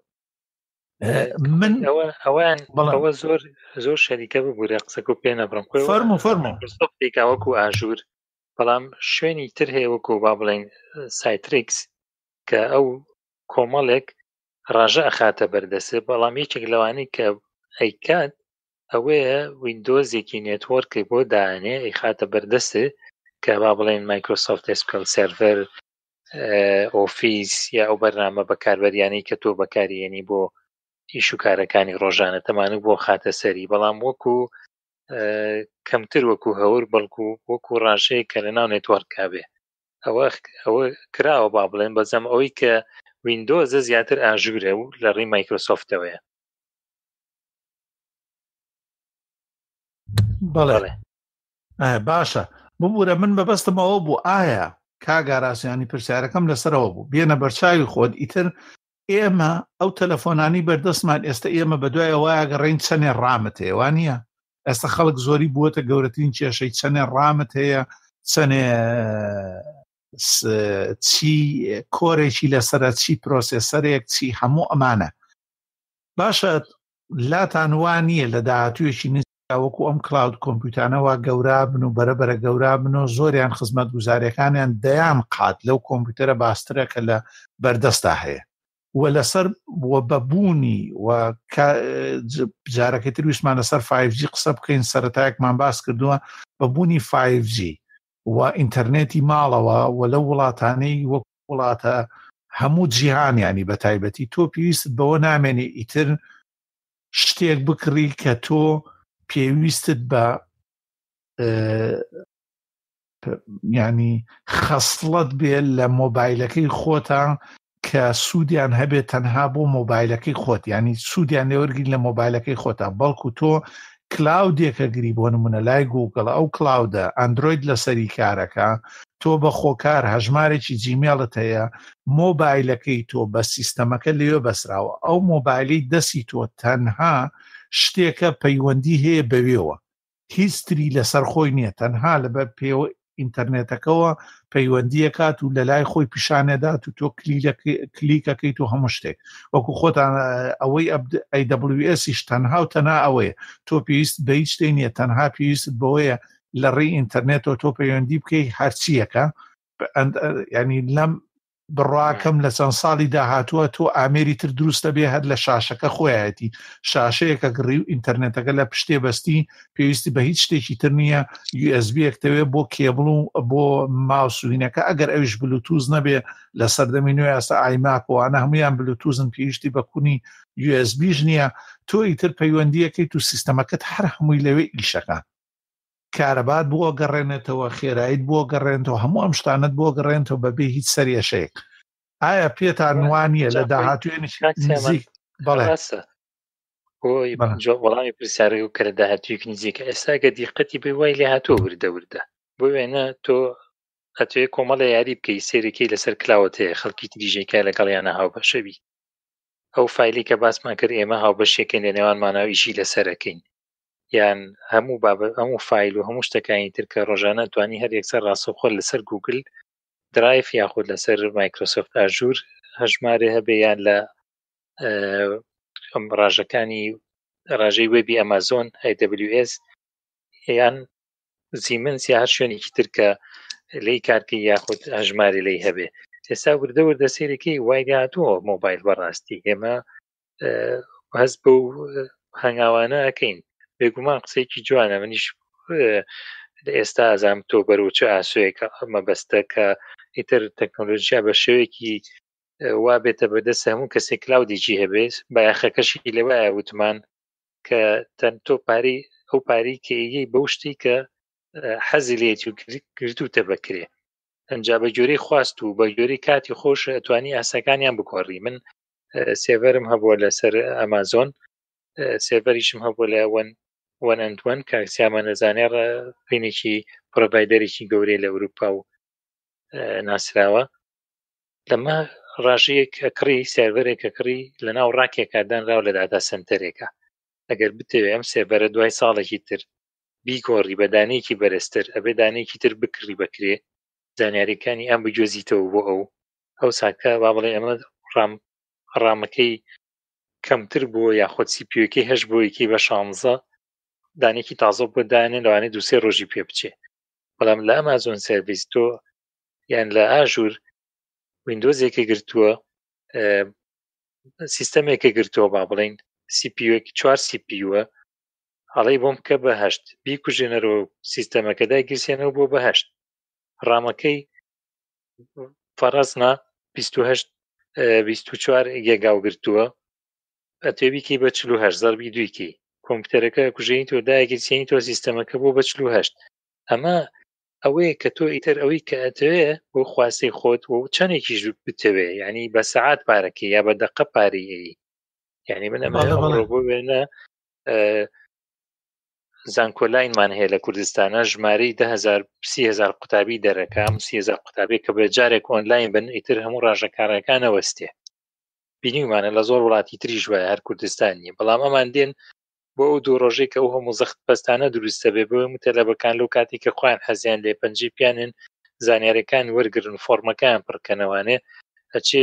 من ئەویان ئەوە زۆر زۆر شەریکە ببوورە قسەکە و پێ نەبڕم فەرمو فەرمو سۆفتێکا وەکو ئاژور بەڵام شوێنی تر هەیە وەکو با بڵێن سایتریکس کە ئەو کۆمەڵێک ڕژە ئەخاتە بەردەسێ بەڵام یەکێک لەوانەی کە ئەیکات ئەوەیە ویندۆزێکی نێتوەرکی بۆ داانێ ئەی خاتە بەردەستێ کە با بڵێن مایکرۆسۆفت ئێس کیو ئێل سێرڤەر ئۆفیس یا ئەو بەرنامە بەکاربەریانەی کە تۆ بەکارێنی بۆ ئیش و کارەکانی ڕۆژانە تەمانە بۆ خاتە سەری بەڵام وەکو کەمتر وەکو هەور بەڵکو وەکو ڕژەیە کە لە ناو نێتوەرکا بێ ئەوە ئەوە کراوە با بڵێن بەزەم ئەوەی کە ویندۆزە زیاتر ئاژورە و لە ڕێی مایکرۆسۆفتەوەیە بەڵێ باشە ببوورە من بەبەستمەوە بوو ئایا کاگاراسیانی پرسیارەکەم لەسەرەوە بوو بێنە بەرچاوی خۆت ئیتر ئێمە ئەو تەلەفۆنانی بەردەستمان ئێستا ئێمە بەدوای ئەوەیە گەڕین چەنێ ڕامت هەیە وان نییە ئێستا خەڵک زۆری بووەتە گەورەترین کێشەی چەنێ ڕامت هەیە چەنێ چی کۆرێکی لەسرە چی پرۆسێسەرێک چی هەموو ئەمانە باشە لاتان وان نییە لە داهاتوویەکی وەکو ئەم کلااود کۆمپیوتانەوە گەورە بن و بەرەبەرە گەورە بن و زۆریان خزمەت گوزاریەکانیان دەیان قات لەو کۆمپیوتەرە باسترە کە لە بەردەستا هەیە و لەسەر بەبوونی و جارەکەی تر ویسمان لەسەر فایڤ جی قسە بکەین سەرەتایەکمان باس کردووە بەبوونی فایڤ جی و ئینتەرنێتی ماڵەوە و لە وڵاتانەی وەک وڵاتە هەموو جیهانیانی بە تایبەتی تۆ پێویستت بەوە نامێنێ ئیتر شتێک بکڕی کە تۆ پێویستت بە ینی خەسڵەت بێت لە مۆبایلەکەی خۆتە کە سوودیان هەبێت تەنها بۆ مۆبایلەکەی خۆت ینی سوودیان لێوەرگین لە مۆبایلەکەی خۆتە بەڵکو تۆ کلااودێکە گری بۆ نمونە لای گوگڵ ئەو کلااودە ئەندروید لەسەری کارەکە تۆ بە خۆکار هەژمارێکی جیمێڵت هەیە مۆبایلەکەی تۆ بە سیستەمەکە لێوە بەسراوە ئەو مۆبایلی دەستی تۆ تەنها شتێکە پەیوەندی هەیە بەوێەوە هیچتری لەسەر خۆی نییە تەنها لەبەر پێوە ئینتەرنێتەکەەوە پەیوەندیە کات و لە لای خۆی پیشانێدات و تۆ کلیکەکەیت و هەموو شتێک وەکو خۆتان ئەوەی ئەی دەبلیو ئێسیش تەنها و تەنها ئەوەیە تۆ پێویست بە هیچ شتێک نییە تەنها پێویستت بەوەیە لە ڕێی ئینتەرنێتەوە تۆ پەیوەندی بکەی هەرچیەکە ینی لەم بڕواکەم لە چەند ساڵی داهاتووە تۆ ئامێری تر دروستە بێ هەر لە شاشەکە خۆیەتی شاشەیەکە گڕی و ئینتەرنێتەکە لە پشتێ بەستی پێویستی بە هیچ شتێکی تر نییە یو ئێس بی یەکتەوێ بۆ کێبڵ و بۆ ماوسوینەکە ئەگەر ئەویش بلوتوز نەبێ لە سەردەمی نوێ ئێستا ئایماکەوانە هەمویان بلوتوزن پێویستی بە کونی یو ئێس بیش نییە تۆ ئیتر پەیوەندیەکەیت و سیستەمەکەت هەر هەمووی لەوێ ئیشەکە کارەبات بۆ گەڕێنێتەوە خێراییت بۆ گەڕێنەوە هەموو ئەم شتانت بۆ گەڕێنەوە بەبێ هیچ سەرێشەیەک ئایا پێتان وانە لە داهاتوێنی بەڵێ بۆی وەڵامی پرسیارەکە و کە لە داهاتوویەک نزیکە ئێستاگە دیقەتی بێ وای لێ هاتووە وردە وردە بۆ وێنە تۆ ئەتوێ کۆمەڵە یاری بکەی سێرەکەی لەسەر کلاوت هەیە خەڵکی تریژێکە لەگەڵیانە هاوبەشەوی ئەو فایلی کە باسمان کرد ئێمە هاوبەشێکن لە نێوانماناویشی لەسەرەکەین یان هەموو بابەت هەموو فایل و هەموو شتەکانی تر کە ڕۆژانە توانی هەر یەکسەر ڕاستەوخۆ لەسەر گوگل درایف یاخود لەسەر مایکرۆسۆفت ئاژور هەژمارە هەبێ یان لە ئەم ڕاژەکانی ڕاژەی وێبی ئەمازۆن ئای دەبلیو ئێس یان زیمنس یا هەر شوێنێکی تر کە لی کارکەی یاخود هەژماری لی هەبێ ئێستا وردە وردە سێرەکەی وای هاتووە مۆبایل بەڕاستی ئێمە هەست بە هەنگاوانە ئەەکەین بێگومان قسەیەکی جوانە منیش ئێستا ئازام تۆ بەرەو چه ئاسوەیەکە مەبەستە کە ئیتر تەکنۆلۆژیا بە شێوەیەکی وا بێتە بەدەست هەموو کەسێک کلااودێکی هەبێت بایاخەکەشی لەوایە وتمان کە تەن تۆ پارەی ئەو پارەی کە ئێگەی بەو شتی کە حەزی لێتی و گرتوتە بکرێ ئەنجا بە جۆرەی خواست و بە جۆرەی کاتی خۆش ئەتوانی ئاسەکانیان بکۆڕی من سێڤەرم هەبووە لەسەر ئەمازۆن سێڤەریشم هەبووە لە وەن وەن ئەند وەن کاکسیامە نەزانێ ڕینێکی پرۆڤایدەرێکی گەورەی لە ئەوروپا و ناسراوە لەمە ڕاژەیەک ئەکڕی سێڤەرێک ئەکڕی لە ناو ڕاکێکا دانراو لە داتا سنتەرێکە ئەگەر بتەوێ ئەم سێڤەرە دوای ساڵێکی تر بیگۆڕی بە دانەیەکی بەرزتر ئەبێ دانەیەکی تر بکڕی بکرێ زانیاریەکانی ئەم بجۆزیتەوە بۆ ئەو ئەو ساکە با بڵێ ئەمە ڕام ڕامەکەی کەمتر بووە یاخۆت سیپیوەکەی هەش بۆ یەکی بە شانزە دانێکی تازە بۆ دانێن لەوانەیە دووسێ ڕۆژی پێ بچێ بەڵام لە ئەمازۆن سەرویس تۆ یان لە ئاژور ویندۆزێکە گرتووە سیستەمێکە گرتووە با بڵێن سیپیوەکی چوار سیپیوە هەڵەی بۆم کە بە هەشت بیکوژێنەرەوە سیستەمەکە دایگیرسێنەوە بۆ بە هەشت ڕامەکەی فەرەزنا بیست و هەشت بیست و چوار گێگاو گرتووە ئەتێبیکی بە چل و هەشت زەربی دویکی کۆمپیوتەرەکە کوژێنی تۆ دایگیرسێنی تۆ سیستەمەکە بۆ بە چل و هەشت ئەمە ئەوەیە کە تۆ ئیتر ئەوەی کە ئەتەوێ بۆ خواستەی خۆت و چەندێکیش بتەوێ ینی بە سەعات پارەکەی یا بە دەقە پارەی یعنی من ئەمە بۆ وێنە زانکۆلاینمان هەیە لە کوردستانە ژمارەی ده هەزار سی هەزار قوتابی دەرەکەم سی هەزار قوتابی کە بە جارێک ئۆنلاین بن ئیتر هەموو ڕاژەکارەکانە وەستێ بینیمانە لە زۆر وڵاتی تریش وایە هەر کوردستانی بەڵام ئەمان دێن بۆ ئەو دوو ڕۆژێک کە ئەو هەموو زەخت پەستانە دروستە بێ بۆ متەلەبەکان لەو کاتی کە خۆیان حەزیان لێ پەنجەی پیانن زانیاریەکان وەرگرن فۆرمەکان پڕکەنەوانێ ئەچێ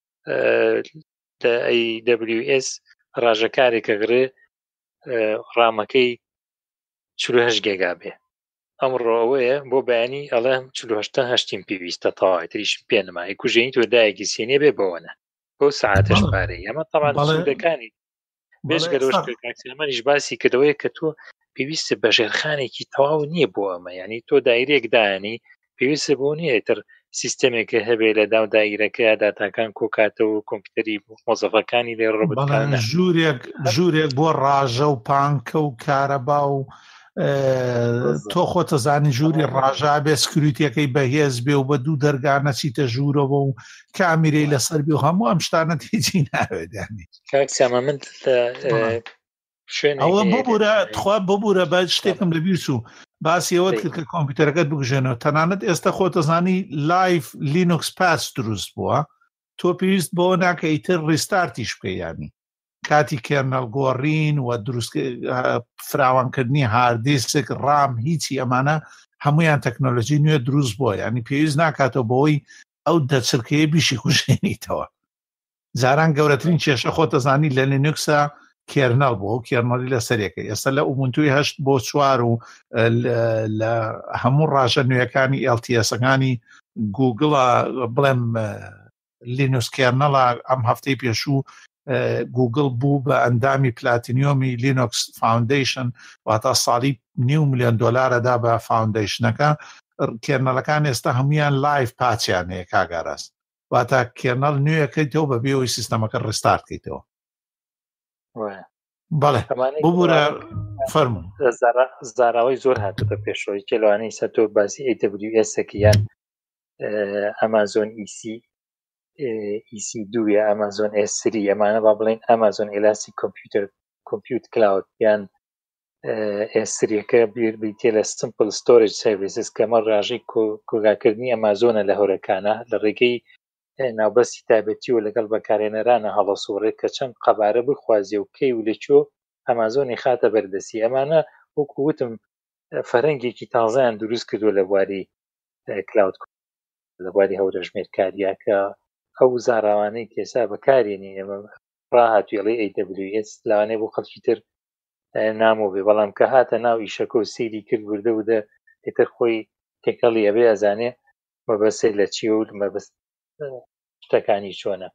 ئەی دەبلیو ئێس ڕاژەکارێکە گرێ ڕامەکەی چل و هەشت گێگا بێ ئەمڕۆ ئەوەیە بۆ بەیانی ئەڵێ چل و هەشت هەشتیم پێویستە تەواوی تریشم پێ نەما کوژێنی تۆ دایەگیرسێنێ بێ بەوەنە بۆ سەعاتەش پارەی ئەمە تەمان سوودەکانی بێژگەلەوەش باسی کردەوەی کە تۆ پێویستە بەژێرخانێکی تەواو نییە بۆ ئەمە ینی تۆ دایرێک دایانی پێویستە بۆ نییە تر سیستەمێکە هەبێ لە داو دایرەکە داتاکان کۆکاتەوە کۆمپیوتەری مۆزەفەکانی لێ ڕۆبەت ژوورێک ژوورێک بۆ ڕاژە و پانکە و کارەبا و تۆ خۆتە زانی ژووری ڕاژا بێ سکروتیەکەی بەهێز بێ و بە دوو دەرگانە چیتە ژوورەوە و کامیرەی لەسەر بێ و هەموو ئەم شتانە هیچی ناوێدانی کاکسیامە من ئەوە ببوورە تخوا ببوورە بە شتێکم لە بیر چوو باسی ئەوەت کرد کە کۆمپیوتەرەکەت بگژێنەوە تەنانەت ئێستا خۆتە زانی لایف لینوکس پاس دروست بووە تۆ پێویست بۆ ناکە ئیتر ڕیستارتیش بکەیانی کاتی کێرنەڵ گۆڕین و دروست فراوانکردنی هاردیسک ڕام هیچی ئەمانە هەمویان تەکنۆلۆژی نوێ دروست بووە ینی پێویست ناکاتەوە بۆی ئەو دەچرکەیە بیشی کوژێنیتەوە جاران گەورەترین کێشە خۆتە زانی لە لینوکسە کێرنەڵ بووە و کێرنەڵی لە سەرێکە ئێستا لە ئوبونتوی هەشت بۆ چوار و لە هەموو ڕاژە نوێیەکانی ئێل تی ئێسەکانی گوگڵە بڵێم لینوکس کێرنەڵە ئەم هەفتەی پێشوو گوگڵ بوو بە ئەندامی پلاتینیۆمی لینوکس فاوندیشن واتە ساڵی نیو میلیۆن دۆلارەدا بە فاوندیشنەکە کێرنەڵەکان ئێستا هەمویان لایف پاچیان هەیە کاگەڕاست واتە کێرنەڵ نوێیەکەیتەوە بە بێەوەی سیستەمەکە ڕستارت کەیتەوە بەڵێ ببوورە فەرموو زاراوەی زۆر هاتووە پێشەوەی کێلوانەی سەر تۆ باسی ئەی دەبلیو ئێسەکە یان ئەمازۆن ئیسی ئیسی دوو یا ئەمازۆن ئێس سری ئەمانە با بڵێن ئەمازۆن ئێلاسی کۆمپیوتەر کۆمپیوت کلاود یان ئێستریەکە بیر بیتێ لە سمپل ستۆریج سرویسز کەمە ڕاژەی کۆگاکردنی ئەمازۆنە لە هەورەکانە لە ڕێگەی ناوبەستی تایبەتی و لەگەڵ بەکارێنەرانە هەڵەسوڕێت کە چەند قەبارە بخوازیێ و کەی و لەکوێ ئەمازۆنی خاتە بەردەسی. ئەمانە وەکو وتم فەرەنگێکی تازایان دروست کردو لە بواری کلاود لە بواری هەورەژمێرکاریە کە ئەو زاراوانەی کێسا بەکارێنی ئێمە ڕاهاتوێڵی ئەی دەبلیو ئێس لەوانەیە بۆ خەڵکی تر نامۆ بێ، بەڵام کە هاتە ناو ئیشەکە و سەیری کرد وردە ودە ئێتر خۆی تێکەڵی ئەبێ ئەزانێ مەبەستەی لە چیە و مەبەست شتەکانی چۆنە.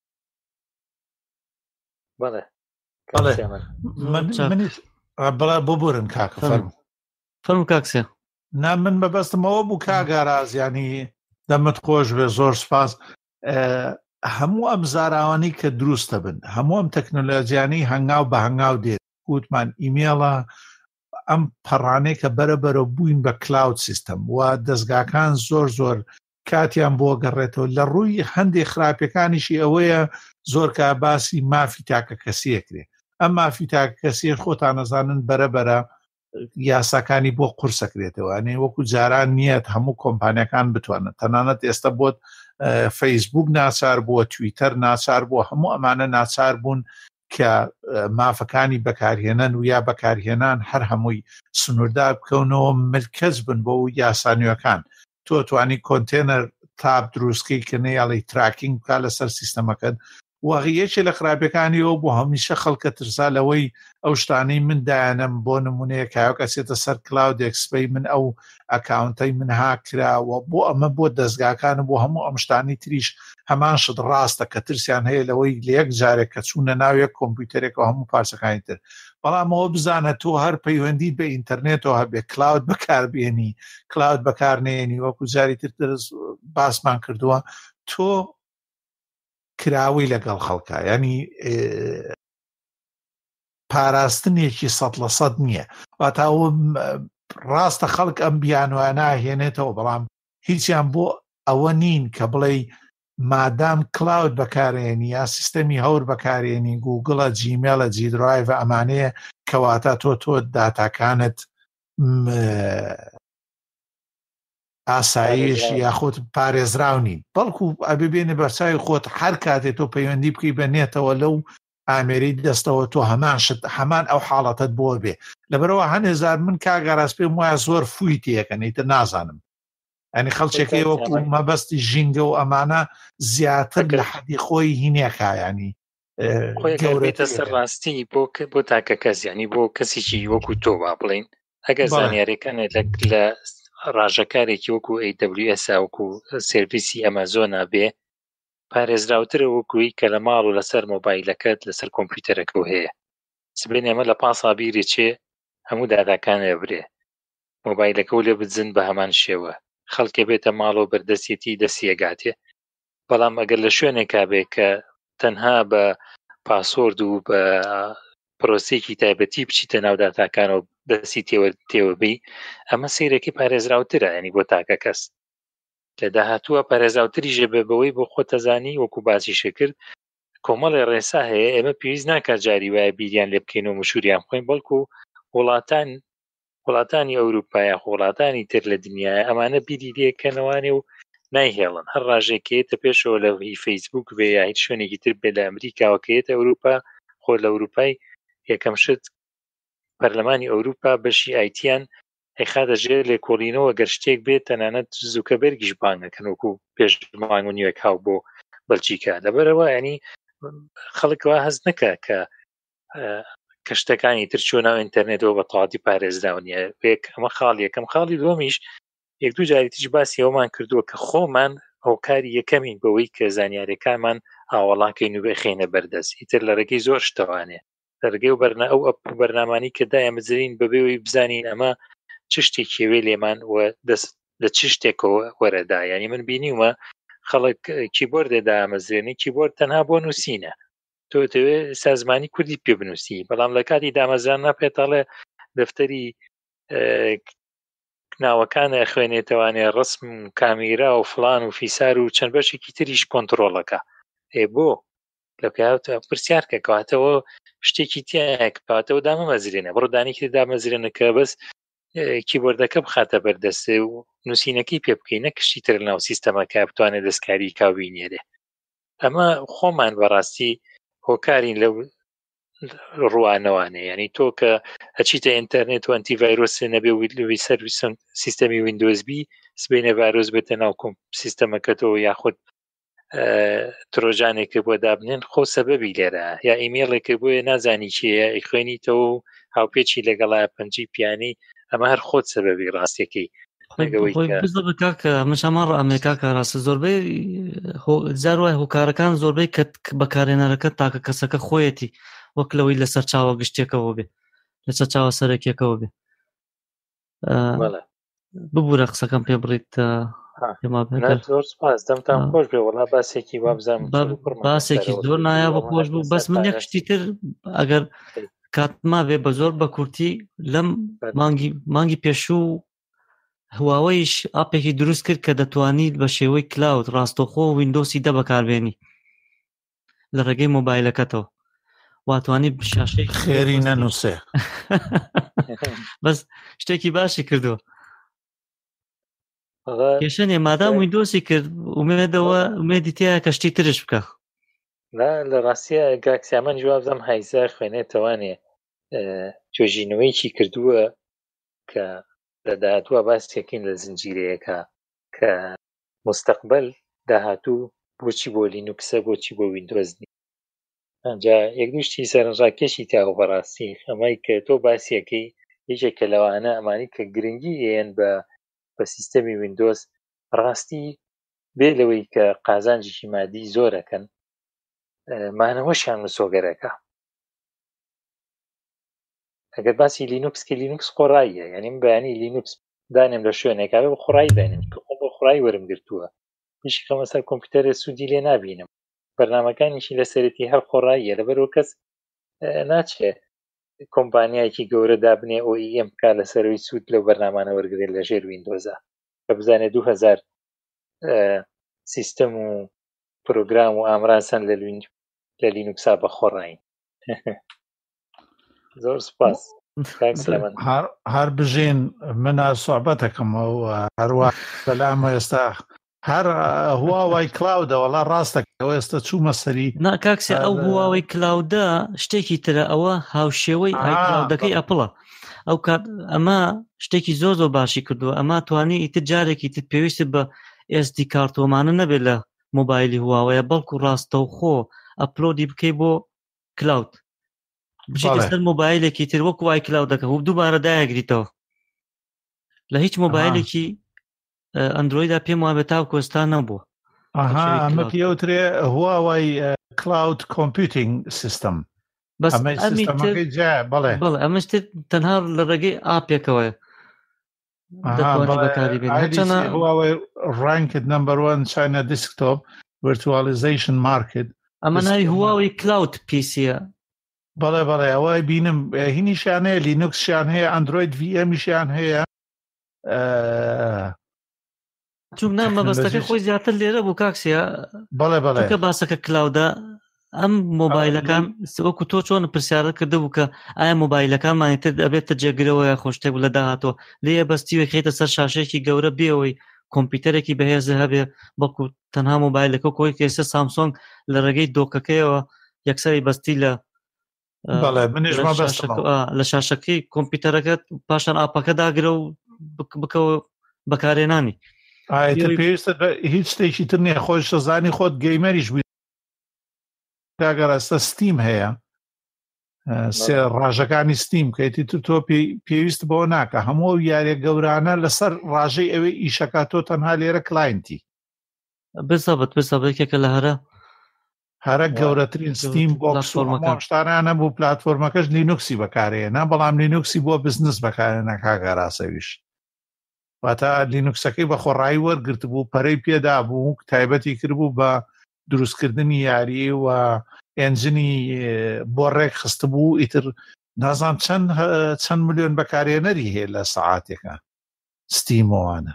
بەڵێ بەڵا بۆ بورن کاکە فەرمو فەرمو کاکسێ. نا من بەبەستمەوە بوو کاگاراز ینی دەمت خۆش بێ، زۆر سپاس. هەموو ئەم زاراوانی کە دروستە بن، هەموو ئەم تەکنۆلۆژیانی هەنگاو بە هەنگاو دێت، وتمان ئیمێڵە ئەم پەڕانەی کە بەرەبەرە بووین بە کلاود سیستەم و دەستگاکان زۆر زۆر کاتیان بۆ گەڕێتەوە. لە ڕووی هەندێک خراپەکانیشی ئەوەیە زۆر کا باسی مافی تاکە کەسیەکرێ. ئەم مافی تاکە کەسیە خۆتان نەزانن بەرەبەرە یاساکانی بۆ قورسەکرێتەوە، ئەنێ وەکو جاران نیەت هەموو کۆمپانیەکان بتوانن. تەنانەت ئێستا بۆت فەیسبوک ناچار بووە، تویتەر ناچار بووە، هەموو ئەمانە ناچار بوون کە مافەکانی بەکارهێنن و یا بەکارهێنان هەر هەمووی سنووردار بکەونەوە ملکەز بن بۆ و یاسانیەکان. تۆ توانی کۆنتێنەر تاب دروستکەی کە نەیاڵی تراکینگ بکات لەسەر سیستەمەکەت. وەغیەکی لە خراپەکانیەوە بۆ هەمیشە خەڵکە ترسا لەوەی ئەو شتانەی من دایانم بۆ نمونەیە کایۆ کەسێتە سەر کلاود ئەکسپەی من ئەو ئەکاونتەی من هاکراوە بۆ ئەمە بۆ دەستگاکان بۆ هەموو ئەم شتانی تریش هەمان شت ڕاستە کە ترسیان هەیە لەوەی لە یەک جارێک کە چوونە ناو یەک کۆمپیوتەرێکەوە هەموو پارچەکانی تر. بەڵام ئەوە بزانە تۆ هەر پەیوەندیت بە ئینتەرنێتەوە هەبێ کلاود بەکاربێنی، کلاود بەکارنێنی وەکو جاری تر باسمان کردووە، تۆ کراوی لەگەڵ خەڵکە، ینی پاراستنێکی سەد لە سەد نییە. واتاوە ڕاستە خەڵک ئەم بیانوانە هێنێتەوە، بەڵام هیچیان بۆ ئەوە نین کە بڵێ مادام کلاود بەکارێنی یا سیستەمی هەور بەکارێنی گوگڵە، جیمێلە، جیدرایڤ ئەمانەیە کەواتە تۆ تۆ داتاکانت ئاسایش یاخۆت پارێزراونی، بەڵکو ئەبێ بێنێ بەرچاوی خۆت هەر کاتێ تۆ پەیوەندی بکەی بە نێتەوە لەو ئامێری دەستەوە تۆ هەمان شت هەمان ئەو حاڵەتت بۆ بێ. لەبەرەوە هەنێزار من کاگەڕاست پێم وایە زۆر فوی تێکەنیتر نازانم، ئەنی خەڵچێکی وەکو مەبەستی ژینگە و ئەمانە زیاتر لە حەدی خۆی هینێکایانی گەورێتە سەر ڕاستی بۆ بۆ تاکە کەس، ینی بۆ کەسێکی وەکو تۆ با بڵین ئەگەر زانیاریەکانێت لە ڕاژەکارێکی وەکو ئەی دەبلیو ئێس وەکو سێڤیسی ئەمازۆنا بێ پارێزراوترە وەکوی کە لە ماڵ و لەسەر مۆبایلەکەت لەسەر کۆمپیوتەرەکە هەیە. سبێن ئێمە لە پاسا بیرێ چێ هەموو داداکانە برێ مۆبایلەکە و لێ بجن بە هەمان شێوە، خەڵکێ بێتە ماڵەوە بەردەستێتی دەستیەگاتێ. بەڵام ئەگەر لە شوێنێکا بێ کە تەنها بە پاسۆرد و بە پرۆسێکی تایبەتی بچیتە ناو داتاکانەوە دەستی تێوەبی، ئەمە سیرێکی پارێزراوترە، ینی بۆ تاکە کەس لە داهاتووە پارێزراوتریژە بێ بەوەی بۆ خۆتەزانی وەکو بازیشە کرد. کۆمەڵی ڕێسا هەیە، ئێمە پێویست ناکات جاری وایە بیریان لێ بکەین و مشوریان بخۆین، بەڵکو وڵاتان وڵاتانی ئەوروپایە وڵاتانی تر لە دنیاە ئەمانە بیری لێکەنەوانێ و نایهێڵن. هەر ڕاژێکێتە پێشەوە لە هی فەیسبوک بێ یا هیچ شوێنێکی تر بێ لە ئەمریکاوەکەیێتە ئەوروپا، خۆ لە ئەوروپای یەکەم شت پەرلەمانی ئەوروپا بەشی ئایتیان ئەیخاتە ژێر لێکۆڵینەوە گەر شتێک بێت تەنانەت زوکەبەرگیش بانگەکەن وەکو پێش مانگ و نیوەک هاو بۆ بەلجیکا. لەبەرەوە ینی خەڵکەوە هەست نەکە کە کە شتەکانی تر چۆن ناو ئینتەرنێتەوە بە تەواوی پارێزراونیە. ئەمە خاڵ یەکەم. خاڵی دووەمیش یەک دوو جاریتیش باسی ئەومان کردووە کە خۆمان هۆکاری یەکەمین بەوەی کە زانیاریەکانمان ئاوەڵاکەین و بخێنە بەردەست. ئیتر لە ڕێگەی زۆر شتەوانێ لە ڕێگەی و بەرنا ئەو ئەپ و بەرنامانی کە دایەمەجرین بەبێەوەی بزانین ئەمە چ شتێکیوێ لێمان و دەست لە چ شتێکەوە وەرەدا. ینی من بینیومە خەڵک کیبۆردێ دامەزرێنی، کیبۆرد تەنها بۆ نووسینە، تۆ دەوێ سازمانی کوردی پێ بنووسی، بەڵام لە کاتی دامەزرانە پێتەڵێ دەفتەری ناوەکانە خوێنێتەوانێ ڕسم کامیرا و فلان و فیسار و چەند بەشێکی تریش کۆنتڕۆڵەکە. ئێ بۆ لە پرسیارکە کەواتەوە شتێکی تایە کاتەوە دامەمەزرێنە بڕدانێکی دامەزرێنە کە بەس کیبۆردەکە بخاتە بەردەستێ و نووسینەکەی پێ بکەینە کشتی تر ناو سیستەمەکە بتوانێت دەستکاری کاوینێرێ. ئەمە خۆمان بەڕاستی هۆکارین لەو ڕوانەوانێ، ینی تۆ کە ئەچیتە ئینتەرنێت و ئەنتیڤایرۆسێ نەبێ وی سەرویس سیستەمی ویندۆز بی سبەینە ڤایرۆس بێتە ناو کۆم سیستەمەکەتەوە یاخود ترۆژانێکە بۆ دابنێن خۆ سەبەبی لێرە، یا ئیمێڵێکە بۆیە نازانی چیە ئیخوێنیتەوە و هاوپێکی لەگەڵای پەنجی پیانی، ئەمە هەر خۆت سەبەبی ڕاستیەکەی کە مشەمان ڕ ئەمریکا کە ڕاستە زۆربەی جار وای هۆکارەکان زۆربەی کە بەکارێنەرەکە تاکە کەسەکە خۆیەتی وەک لەوەی لەسەر چاوە گشتێکەوە بێ لەسەر چاوە سەرەکیەکەوە بێ. ببوورە قسەکەم پێ بڕیت زۆر سپاس دەمتان خۆش بێ وەڵا باسێکی وابزانم باسێکی زۆر نایابە خۆش بوو. بەس من یەک شتی تر ئەگەر کاتما بێ بە زۆر بە کورتی لەم مانگی مانگی پێشوو هواوەیش ئاپێکی دروست کرد کە دەتوانیت بە شێوەی کلااود ڕاستەوخۆ ویندۆسی دە بەکاربێنی لە ڕێگەی مۆبایلەکەتەوە واتوانی شاشەی خێری نەنووسێ بەس شتێکی باشی کردووە کێشەنێ مادام ویندۆسی کرد ومێدەوە ومێدی تایە کەشتی ترش بکە. لە ڕاستیە گاکسیامان جوابزەم هایزە خوێنێتەوانێ توێژینەوەیکی کردووە کە لە داهاتووە باسیەکەین لە زنجیرەیەەکە کە مستەقبل داهاتوو بۆچی بۆ لینوکسە بۆچی بۆ ویندۆزنی. ئەنجا یەک دوشتی سەرنجڕاکێشی تاوە بەڕاستی ئەمای کە تۆ باسیەکەی یەکێکە لەوانە ئەمانی کە گرنگی هەیەن بە بە سیستەمی ویندۆز ڕاستی بێ لەوەی کە قازانجیی مادی زۆرەکەن مانەوەشیان مسۆگەرەکە. ئەگەر باسی لینوکس کە لینوکس خۆڕاییە، یعنی بەیانی لینوکس دانێم لە شوێنێکاوێ بە خۆڕایی دانێن بۆ خۆڕایی وەرم گرتووە هیچ خەمە سەر کۆمپیوتەرە سوودی لێ نابینم. بەرنامەکانیشی لە سەرەتی هەر خۆڕاییە لەبەرەوە کەس ناچێ کۆمپانیایەکی گەورە دابنێ ئۆ ئی ئێم بکات لەسەرەوەی سوود لەو بەرنامانە وەرگێت لە ژێر ویندۆزە کە بزانێت دوو هەزار سیستەم و پرۆگرام و ئامراسان لە لینوکسا بە خۆڕاین. زۆر سپاس هەر بژین منە سوحبەتەکەمەوە هەروە سەلامە ئێستا هەر هواوای کلااودە وەڵا ڕاستەکەەوە ئێستا چوومە سەری ناکاکسە ئەو هواوی کلااودە شتێکی ترە ئەوە هاوشێوەی ئایکلااودەکەی ئەپڵە ئەو کات ئەمە شتێکی زۆر زۆر باشی کردووە. ئەمە توانی ئیتر جارێکی تر پێویستە بە ئێس دی کارتۆمانە نەبێت لە مۆبایلی هواوەیە بەڵکو ڕاستەوخۆ ئەپلۆدی بکەی بۆ کلااود بچیتە سەر مۆبایلێکی تر وەکو وای کلااودەکە و دووبارە دایەگریتەوە لە هیچ مۆبایلێکی ئەندرۆیدا پێم وابێ تاو کۆستا نەبووە. ئەمە پێوترێ هواوای کلااود کۆمپیوتینگ سیستەم بەڵێ ئەمەشتر تەنها لە ڕێگەی ئاپێکەوەیە هواوای ڕانکت نمبەر وان چاینا دسکتۆپ ڤرچوالیزیشن مارکت ئەمە ناوی هواوی کلااود پیسیە. بەڵێ بەڵێ ئەوەی بینم هینیشیان هەیە لینوکسیان هەیە ئەندروید ڤی ئەمیشیان هەیە چون نام مەبەستەکە خۆی زیاتر لێرە بوو کاکسیا. بەڵێ بەڵێ کە باسەکە کلااودە ئەم مۆبایلەکان وەکو تۆ چۆن پرسیارە کردبوو کە ئایا مۆبایلەکانمانیتر دەبێتە جێگرەوەی خۆشتێک بوو لە داهاتەوە لێ بەستیوە خێتە سەر شاشەیەکی گەورە بێەوەی کۆمپیوتەرێکی بەهێزە هەبێ بەڵکو تەنها مۆبایلەکە کۆی کێسە سامسۆنگ لە ڕێگەی دۆکەکەیەوە یەکسەری بەستی لە لە شاشەکەی کۆمپیوتەرەکەت پاشان ئاپەکە داگرە و بکەوە بەکارێنانی. پێویستە هیچ شتێکی تر نییە خۆش دەزانی خۆت گەیمەریش بووی کاگەڕاستە ستیم هەیە سێ ڕاژەکانی ستیم کەیتی تۆ پێویست بۆ ناکە هەموو یاریە گەورانە لەسەر ڕاژەی ئەوەی ئیشەکە تۆ تەنها لێرە کلاینتی بسەبت بسەبێکێکە لە هەرە هەرە گەورەترین ستیم بۆشتانانە بوو پلاتفۆرمەکەش لینوکسی بەکارێنە بەڵام لینوکسی بۆ بزنس بەکارێنە کاگەڕاستەویش واتە لینوکسەکەی بە خۆڕایی وەرگرت بوو پەرەی پێدا بوو تایبەتی کردبوو بە دروستکردنی یاری و ئێنجنی بۆ ڕێک خست بوو ئیتر نازان چەند چەند ملیۆن بەکارێنەری هەیە لە سەعاتێکە ستیمەوانە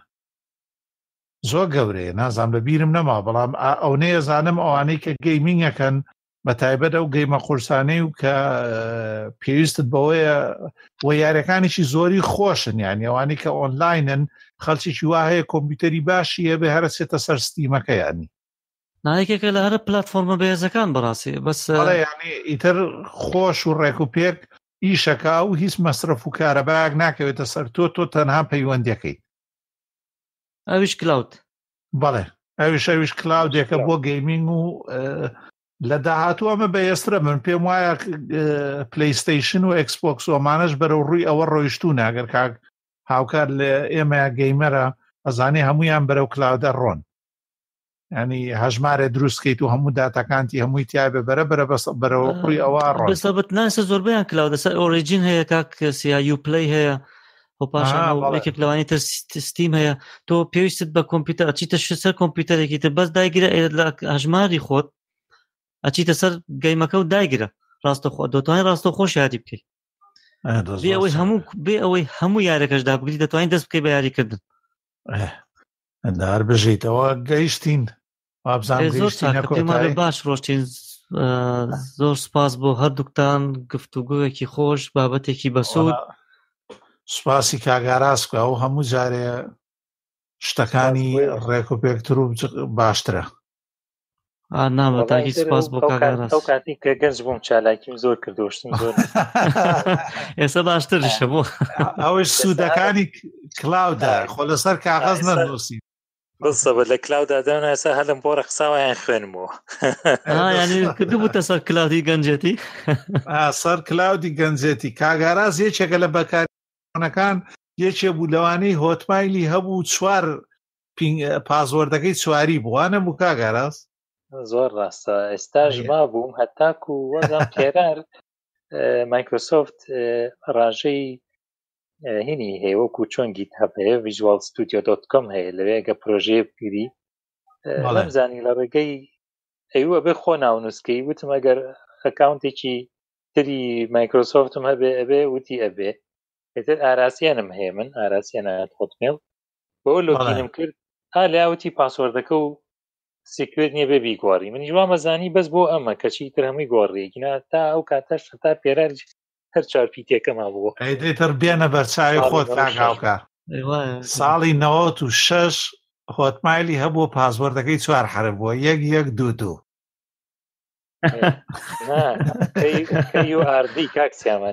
زۆر گەورەیە نازان بە بیرم نەما بەڵام ئەو نەیە زانم ئەوانەی کە گەیمینگەکەن بە تایبەت ئەو گەیمە قورسانەی و کە پێویستت بەوەیە و یاریەکانێکی زۆری خۆشن، یانی ئەوانی کە ئۆنلاینن خەڵکیی وا هەیە کۆمپیوتەری باشی هەبێ هەرچێتە سەر ستیمەکە یانی نایکێکە لە هەرە پلتفۆرمە بەهێزەکان بەڕاستی بەس ینی ئیتر خۆش و ڕێک و پێک ئیشەکە و هیچ مەسرف و کارەبایەک ناکەوێتە سەر تۆ تۆ تەنها پەیوەندیەکەی ئەویش کلااود بەڵێ ئەویش ئەویش کلااودێکە بۆ گەیمینگ و لە داهاتوو ئەمە بەێسترە من پێم وایە پلەیستەیشن و ئەکسپۆکس ومانەش بەرەو ڕووی ئەوە ڕۆیشتوون ئەگەر کاک هاوکار لە ئێمە گەیمەرە ئەزانێ هەمویان بەرەو کلااودە ڕۆن، ینی هەژمارە دروستکەیت و هەموو داتەکانتی هەمووی تیا بە بەرە بەرە بەرەوە ڕووی ئەوە ڕۆن بەسەبت ناسە زۆربیان کلااودە سەر ئۆریجین هەیە کاک سیایو پلەی هەیە و پاشانێکێک لەوانی تر ستیم هەیە تۆ پێویستت بە کۆمپیوتەر ئەچیتە سەر کۆمپیوتەرێکی تر بەس دایگرە لە هەژماری خۆت ئەچیتە سەر گەیمەکە و دایگرە ڕاستەخۆ دەتوانین ڕاستە خۆش یاری بکەیت بێ ئەوەی هەموو بێ ئەوەی هەموو یارەکەشدا بگری دەتوانین دەست بکەی بە یاریکردن هەر بژیتەوە گەیشتین باش ڕۆشتین زۆر سپاس بۆ هەردووکتان گفتوگویەکی خۆش بابەتێکی بەسوود سوپاسی کاگاراسکە و هەموو جارێ شتەکانی ڕێک و پێکتر و باشترە نامە تا هیچ سپاس بۆ کاگاراس ئەو کاتی کە گەنج بووم چالاکیم زۆر کردوشتم زۆر ئێستا باشترشە بۆ ئەوەش سوودەکانی کلااودە خۆ لەسەر کاغەز نەنووسی بڵسەبە لە کلااودا دەنا ئێستا هەلم بۆ ڕەخساوایان خوێنمەوە ینی کردو بووتە سەر کلااودی گەنجێتی سەر کلااودی گەنجێتی کاگاراز یەکێکە لە بەکارەکان یەکێ بوو لەوانەی هۆتمایلی هەبوو چوار پازوەردەکەی چواری بووانە بوو کاگاراز زۆر ڕاستە ئێستاژ ما بووم هەتاکو وەزان پێرار مایکرۆسۆفت ڕاژەی هینی هەیە وەکو چۆن گیت هەب هەیە ڤیژوال ستودیۆ دۆت کۆم هەیە لەوێگە پرۆژەیە بگیری نەمزانی لە ڕێگەی ئەیوە بێ خۆ ناونووسکەی وتم ئەگەر ئەکاونتێکی تری مایکرۆسۆفتم هەبێ ئەبێ وتی ئەبێ ئێتر ئاراسیانم هەیە من ئاراسیانات خۆتمێڵ بۆ لۆگینم کرد تا لاوتی پاسوەردەکە و سیکرێت نییە بێ بیگۆڕی منیش وامەزانی بەس بۆ ئەمە کەچی تر هەمووی گۆڕێگینا تا ئەو کاتەش تا پێرار هەر چارپیتێکەما بووە ئەیدێتر بێنە بەرچاوی خۆت کاگاوکە ساڵی نەوەت و شەش هۆتمایلی هەبووە پاسوەردەکەی چوار حرف بووە یەک یەک دوو دوو کەی و ئاردی کاکسیامان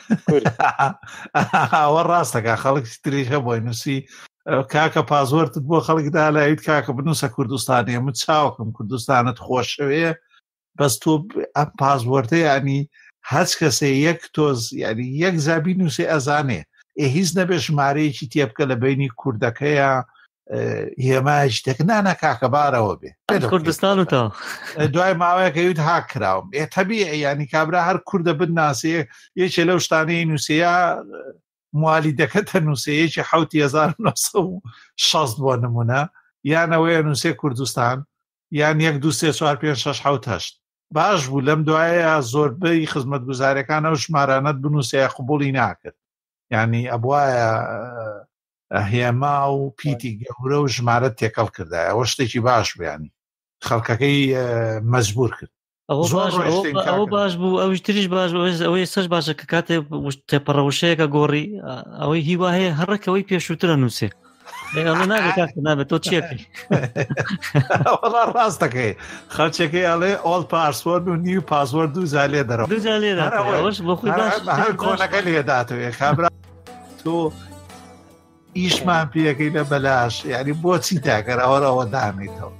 ئەوە ڕاستەکە خەڵکی تریش هەبووی نووسی کاکە پازوەرتت بۆ خەڵکدا لایت کاکە بنووسە کوردستانی من چاوکم کوردستانت خۆشەوەیە بەس تۆ ئەم پازوەردە ینی هەچ کەسێ یەک تۆز ینی یەک زابی نووسێ ئەزانێ ئێ هیچ نەبێ ژمارەیەکی تێبکە لە بینی کوردەکەیە هێمایش دەکە نانە کاکە بارەوە بێ کوردستان و تا دوای ماوەیەکە وت ها کراوم ئێ تەبیعی ینی کابرا هەر کووردە بناسێ یەکێ لەو شتانەی نووسەیە موالی دەکەتە نووسەیەکی حوتی هەزار و نۆ و شەست بۆ نمونە یانەوەیە نووسێ کوردستان یان یەک دو سێ چوار پێنج شەش حەوت هەشت باش بوو لەم دوایە زۆربەی خزمەتگوزارەکان ئەو ژمارانەت بنووسەیە قبوڵی ناکرد ینی ئەبوایە هێما و پیتی گەورە و ژمارەت تێکەڵ کردای ئەوە شتێکی باش بیانی خەڵکەکەی مەجبور کرد ئەوە باش بوو ئەوش تریش باش ئەوەی سەر باشە کە کاتێ تێپەڕەوشەیەکە گۆڕی ئەوەی هیوا هەیە هەڕێکەوەی پێشووترە نووسێ نابێت نابێت تۆ چیەکەی وەڵا ڕاستەکەی خەڵچەکەی ئەڵێ ئۆڵ پاسوەرد و نیو پاسوەرد دوو زالێ دەرەوە دوو زالێ ئەوەش بۆ خۆی هەر کۆنەکە لێداتەوێ کابرا تۆ ئیشمان پێەکەی لە بەلاش یعنی بۆچی تاکەرەوەرەوە دامێتەوە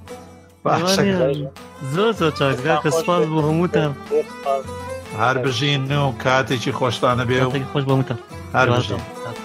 زۆر زۆر چاکرا کە سپاس بۆ هەمووتان هەر بژین و کاتێکی خۆشتانە بێ و خۆش بۆ هەمووتان هەر بژین